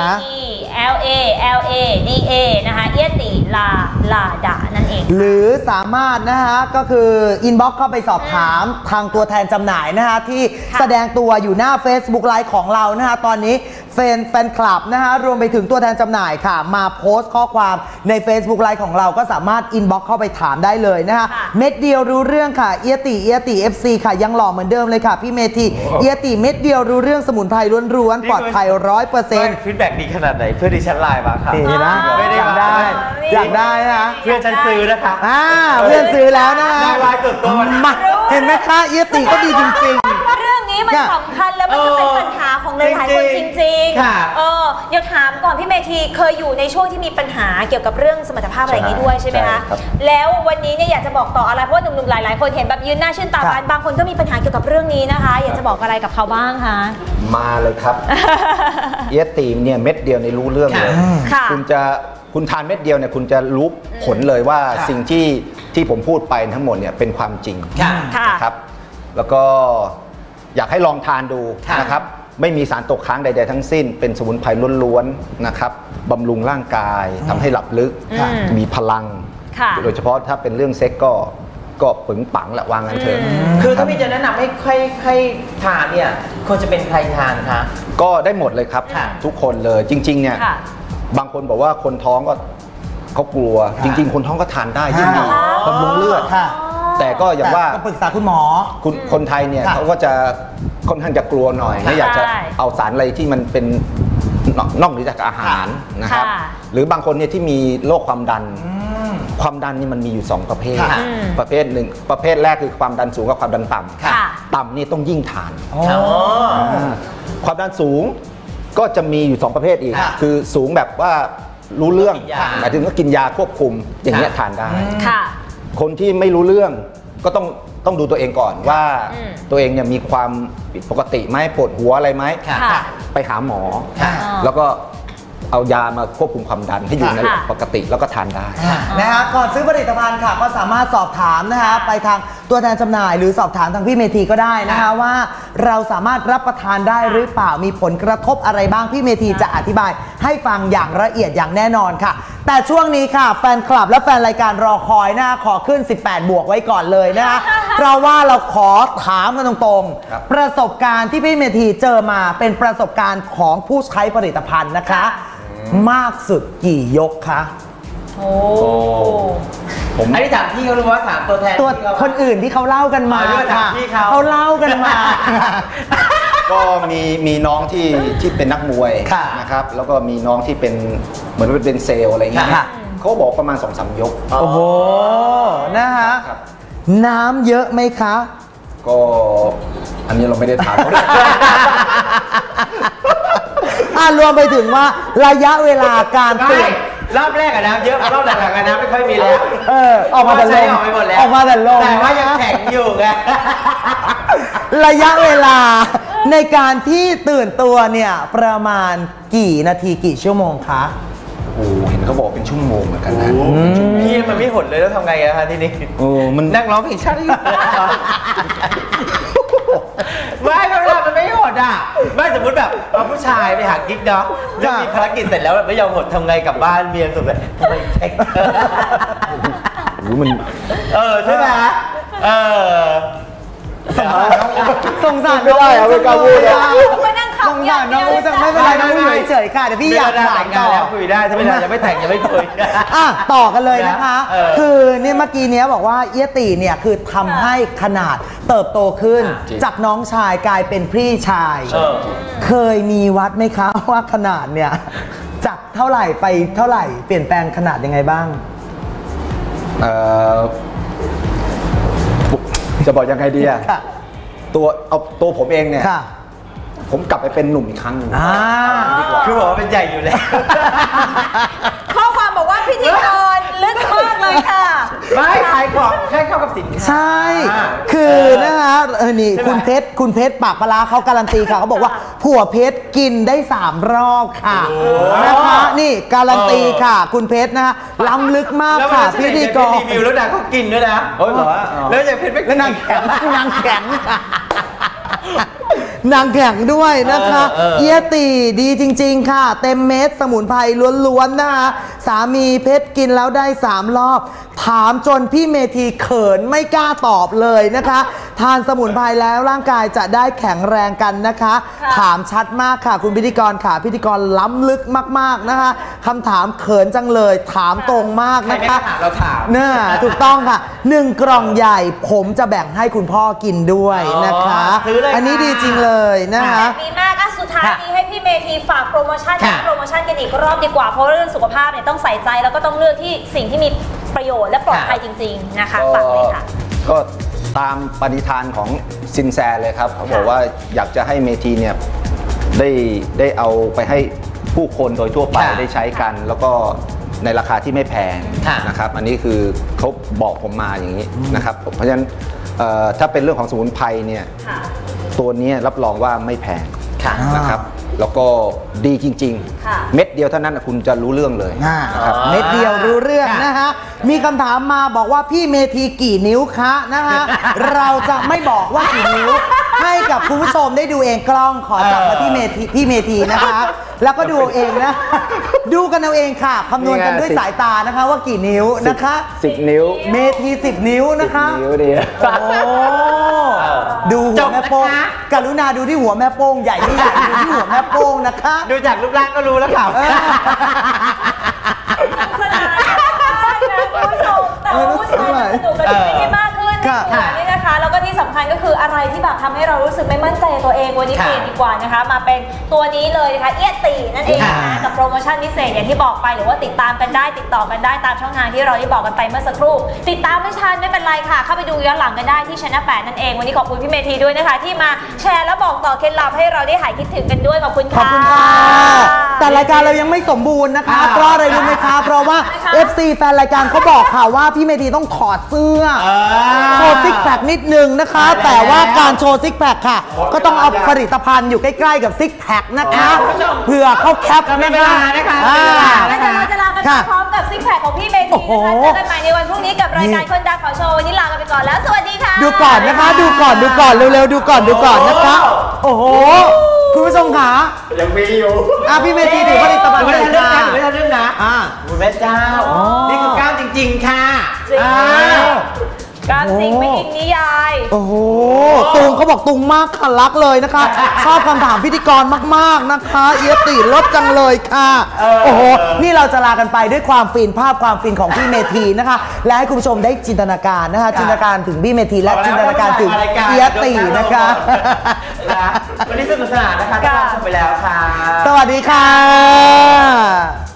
L A L A D A นะคะเอียติลาลาดานั่นเองหรือสามารถนะคะก็คืออินบ็อกเข้าไปสอบถามทางตัวแทนจำหน่ายนะคะที่ค่ะแสดงตัวอยู่หน้า Facebook ไลฟ์ของเรานะคะตอนนี้แฟนแฟนคลับนะคะรวมไปถึงตัวแทนจำหน่ายค่ะ มาโพสต์ข้อความใน Facebook ไลฟ์ของเราก็สามารถอินบ็อกเข้าไปถามได้เลยนะคะค่ะเม็ดเดียวรู้เรื่องค่ะเอียติเอียติ เอฟ ซี ค่ะยังหล่อเหมือนเดิมเลยค่ะพี่เมธีเอียติเม็ดเดียวรู้เรื่องสมุนไพรล้วนๆปลอดภัยร้อยเปอร์เซ็นต์ฟีดแบ็กดีขนาดไหนเพื่อนดิฉันไลน์มาค่ะนี่นะไม่ได้อยากได้ อยากได้นะเพื่อนฉันซื้อนะคะอ่าเพื่อนซื้อแล้วนะได้ไลน์ส่วนตัวมามาเห็นไหมคะเอียติก็ดีจริงเรื่องนี้มันค่ะสำคัญแล้วมันก็เป็นปัญหาของหลายๆคนจริงค่ะๆเออเดี๋ยวถามก่อนพี่เมธีเคยอยู่ในช่วงที่มีปัญหาเกี่ยวกับเรื่องสมรรถภาพอะไรอย่างนี้ด้วยใช่ไหมคะใช่ครับแล้ววันนี้เนี่ยอยากจะบอกต่ออะไรเพราะว่าหนุ่มๆหลายๆคนเห็นแบบยืนหน้าชื่นตาบานบางคนก็มีปัญหาเกี่ยวกับเรื่องนี้นะคะ อยากจะบอกอะไรกับเขาบ้างคะมาเลยครับ เอียตีมเนี่ยเม็ดเดียวในรู้เรื่องเลยค่ะคุณจะคุณทานเม็ดเดียวเนี่ยคุณจะรู้ผลเลยว่าค่ะสิ่งที่ที่ผมพูดไปทั้งหมดเนี่ยเป็นความจริงค่ะค่ะนะครับ แล้วก็อยากให้ลองทานดูค่ะนะครับ ไม่มีสารตกค้างใดๆทั้งสิ้น เป็นสมุนไพรล้วนๆนะครับบำรุงร่างกายทำให้หลับลึกค่ะมีพลังค่ะโดยเฉพาะถ้าเป็นเรื่องเซ็กก็ก็ปึงปังละวางกันเถอะคือถ้าพี่จะแนะนำให้ให้ให้ทานเนี่ยควรจะเป็นใครทานคะก็ได้หมดเลยครับทุกคนเลยจริงๆเนี่ยค่ะบางคนบอกว่าคนท้องก็เขากลัว จริง ๆ คนท้องก็ทานได้ยิ่งดีบำรุงเลือดค่ะแต่ก็อย่างว่าก็ปรึกษาคุณหมอคุณคนไทยเนี่ยค่ะเขาก็จะค่อนข้างจะกลัวหน่อยไม่อยากจะใช่เอาสารอะไรที่มันเป็นนอกนอกเหนือจากอาหารนะครับค่ะหรือบางคนเนี่ยที่มีโรคความดัน ความดันนี่มันมีอยู่สองประเภทค่ะประเภทหนึ่งประเภทแรกคือความดันสูงกับความดันต่ำค่ะต่ำนี่ต้องยิ่งทานอ๋ออ่าความดันสูงก็จะมีอยู่สองประเภทอีกค่ะคือสูงแบบว่ารู้เรื่องกินยาหมายถึงก็กินยาควบคุมอย่างเงี้ยค่ะทานได้ค่ะคนที่ไม่รู้เรื่องก็ต้องต้องดูตัวเองก่อนว่าอืมตัวเองเนี่ยมีความผิดปกติไหมปวดหัวอะไรไหมค่ะค่ะไปหาหมอค่ะแล้วก็เอายามาควบคุมความดันให้อยู่ในระดับค่ะปกติแล้วก็ทานได้นะฮะก่อนซื้อผลิตภัณฑ์ค่ะก็สามารถสอบถามนะฮะไปทางตัวแทนจำหน่ายหรือสอบถามทางพี่เมธีก็ได้นะคะว่าเราสามารถรับประทานได้หรือเปล่ามีผลกระทบอะไรบ้างพี่เมธีจะอธิบายให้ฟังอย่างละเอียดอย่างแน่นอนค่ะ แต่ช่วงนี้ค่ะแฟนคลับและแฟนรายการรอคอยนะขอขึ้นสิบแปดบวกไว้ก่อนเลยนะคะ เพราะว่าเราขอถามกันตรงครับๆ ประสบการณ์ที่พี่เมธีเจอมาเป็นประสบการณ์ของผู้ใช้ผลิตภัณฑ์นะคะ มากสุดกี่ยกคะโอ้ผมอันนี้ถามพี่เขาหรือว่าถามตัวแทนตัวพี่เขาคนอื่นที่เขาเล่ากันมาอ๋อด้วยถามค่ะพี่เขาเขาเล่ากันมาก็มีมีน้องที่ที่เป็นนักมวยค่ะนะครับแล้วก็มีน้องที่เป็นเหมือนว่าเป็นเซลล์อะไรเงี้ยค่ะเขาบอกประมาณสองสามยกโอ้โห นะฮะครับน้ำเยอะไหมคะก็อันนี้เราไม่ได้ถามเขาอ่ารวมไปถึงว่าระยะเวลาการไม่ตื่นรอบแรกอะน้ำเยอะรอบหลังๆอะน้ำไม่ค่อยมีแล้วเออออกมาแต่ลใช้มออกไปหมดแล้วออกมาแต่ลมแต่ว่ายังแข็งอยู่ไงระยะเวลาในการที่ตื่นตัวเนี่ยประมาณกี่นาทีกี่ชั่วโมงคะโอ้โหเห็นเขาบอกเป็นชั่วโมงเหมือนกันนะพี่มันไม่หดเลยแล้วทำไงอะคะทีนี้โอ้มันนั่งร้องเพลงชาติอยู่ไม่เวลามันไม่หดอ่ะไม่สมมติแบบเอาผู้ชายไปหากิ๊กเนาะแล้วมีภารกิจเสร็จแล้วแบบไม่ยอมหดทำไงกลับบ้านเมียสุดเลยทำไมแข็งโอ้โหมันเออใช่ไหมเออสงสารไม่ได้อะไม่กล้าพูดอะไม่นั่งสงขำอสาย่าร งน้เดีองยวอูจะไม่เป็นไรน้องอูอยู่เฉยๆค่ะเดี๋ยวพี่อยากถามแต่งงาต่นอแล้วคุยได้ถ้าไม่ได้ยังไม่แต่งยังไม่คุยอ่ะต่อกันเลยนะคะเออคือเนี่ยเมื่อกี้เนี้ยบอกว่าเอี้ยตีเนี่ยคือทำให้ขนาดเติบโตขึ้นจริงจากน้องชายกลายเป็นพี่ชายเออเคยมีวัดไหมคะว่าขนาดเนี่ยจากเท่าไหร่ไปเท่าไหร่เปลี่ยนแปลงขนาดยังไงบ้างเอ่อจะบอกยังไงดีอะค่ะตัวเอาตัวผมเองเนี่ยค่ะผมกลับไปเป็นหนุ่มอีกครั้งหนึ่งอ่าดีกว่าคือบอกว่าเป็นใหญ่อยู่แล้วข้อความบอกว่าพิธีกรลึกมากเลยค่ะไม่ขายของแค่เข้ากับสินค้าใช่อ่าคือนะคะเออนี่ใช่ไหมคุณเพชรคุณเพชรปากปลาร้าเขาการันตีค่ะเขาบอกว่าผัวเพชรกินได้สามรอบค่ะนะคะนี่การันตีค่ะ คุณเพชรนะคะล้ำลึกมากแล้วค่ะมันพิจะธีกเป็นรรีวิวแล้วนางก็กินด้วยนะเฮ้ยเหรออ๋อแล้วอย่างเพชรไม่แล้วนางแข็งนางแข็งนางแข็งด้วยนะคะเออเออเอียตีดีจริง ๆ ค่ะ เต็มเม็ดสมุนไพรล้วนๆนะคะสามีเพชรกินแล้วได้สามรอบ ถามจนพี่เมธีเขินไม่กล้าตอบเลยนะคะ ทานสมุนไพรแล้วร่างกายจะได้แข็งแรงกันนะคะค่ะถามชัดมากค่ะ คุณพิธีกรค่ะ พิธีกรล้ำลึกมากๆนะคะคำถามเขินจังเลย ถามตรงมากใครนะไม่คะถามเราถามน่าถูกต้องค่ะหนึ่งกล่องใหญ่ผมจะแบ่งให้คุณพ่อกินด้วยนะคะอ๋อซื้อเลยอันนี้ค่ะดีจริงเลยนะคะดีมากอ่ะสุดท้ายนี้ให้พี่เมธีฝากโปรโมชั่นค่ะโปรโมชั่นกันอีกรอบดีกว่าเพราะเรื่องสุขภาพเนี่ยต้องใส่ใจแล้วก็ต้องเลือกที่สิ่งที่มีประโยชน์และปลอดภัยจริง ๆนะคะฝากเลยค่ะก็ตามปณิธานของซินแซเลยครับเขาบอกว่าอยากจะให้เมทีเนี่ยได้ได้เอาไปให้ผู้คนโดยทั่วไปค่ะได้ใช้กัน แล้วก็ในราคาที่ไม่แพงค่ะนะครับ อันนี้คือเขาบอกผมมาอย่างนี้นะครับ เพราะฉะนั้นเอ่อถ้าเป็นเรื่องของสมุนไพรเนี่ยค่ะตัวนี้รับรองว่าไม่แพงค่ะนะครับ แล้วก็ดีจริงค่ะๆ เม็ดเดียวเท่านั้นนะคุณจะรู้เรื่องเลยอ่านะครับเม็ดเดียวรู้เรื่องค่ะนะคะมีคำถามมาบอกว่าพี่เมธีกี่นิ้วคะนะคะ เราจะไม่บอกว่ากี่นิ้วให้กับคุณผู้ชมได้ดูเองกล้องขอจับมาที่เมทีพี่เมทีนะคะ แล้วก็ดูเอาเองนะ ดูกันเอาเองค่ะคำนวณกันด้วยสายตานะคะว่ากี่นิ้วนะคะสิบนิ้วเมทีสิบนิ้วนะคะนิ้วดีโอ้ดูหัวแม่โป้งกรุณาดูที่หัวแม่โป้งใหญ่ไม่ใหญ่ดูที่หัวแม่โป้งนะคะดูจากรูปร่างก็รู้แล้วค่ะสนานนะคุณผู้ชมแต่ว่าผู้ชายสนุกกันไม่ได้มากขึ้นนี่นะคะแล้วก็ที่สำคัญก็คืออะไรที่แบบทำให้เรารู้สึกไม่มั่นใจตัวเองวันนี้เปลี่ยนดีกว่านะคะมาเป็นตัวนี้เลยนะคะเอี้ยตีนั่นเองนะกับโปรโมชั่นพิเศษอย่างที่บอกไปหรือว่าติดตามกันได้ติดต่อกันได้ตามช่องทางที่เราได้บอกกันไปเมื่อสักครู่ติดตามไม่ทันไม่เป็นไรค่ะเข้าไปดูย้อนหลังกันได้ที่ช่องแปดนั่นเองวันนี้ขอบคุณพี่เมธีด้วยนะคะที่มาแชร์และบอกต่อเคล็ดลับให้เราได้หายคิดถึงกันด้วยขอบคุณค่ะขอบคุณค่ะแต่รายการเรายังไม่สมบูรณ์นะคะเพราะอะไรรู้ไหมคะเพราะว่า เอฟ ซี แฟนรายการเขาบอกค่ะว่าพี่เมธีต้องถอดเสื้อโชว์ซิกแพคนิดนึงนะคะ แต่ว่าการโชว์ซิกแพคค่ะก็ต้องเอาผลิตภัณฑ์อยู่ใกล้ๆกับซิกแพคนะคะเผื่อเขาแคปนะคะแล้วเดี๋ยวเราจะลากันไปพร้อมกับซิกแพคของพี่เมธีนะคะเจอกันใหม่ในวันพรุ่งนี้กับรายการคนดังขอโชว์วันนี้ลากันไปก่อนแล้วสวัสดีค่ะดูก่อนนะคะดูก่อนดูก่อนเร็วๆดูก่อนดูก่อนนะคะโอ้โหคุณผู้ชมค่ะยังมีอยู่อ่ะพี่เมธีถือผลิตภัณฑ์ไม่ทันเรื่องนะไม่ทันเรื่องนะอ่าคุณแม่เจ้านี่คือกล้ามจริงๆค่ะกล้ามจริงไม่อิงนิยายโอ้โหตุงเขาบอกตุงมากค่ะรักเลยนะคะชอบคำถามพิธีกรมากๆนะคะเอียติลดจังเลยค่ะโอ้โหนี่เราจะลากันไปด้วยความฟินภาพความฟินของพี่เมธีนะคะและให้คุณผู้ชมได้จินตนาการนะคะจินตนาการถึงพี่เมธีและจินตนาการถึงเอียตินะคะวันนี้สนุกสนานนะคะทุกท่านชมไปแล้วค่ะสวัสดีค่ะ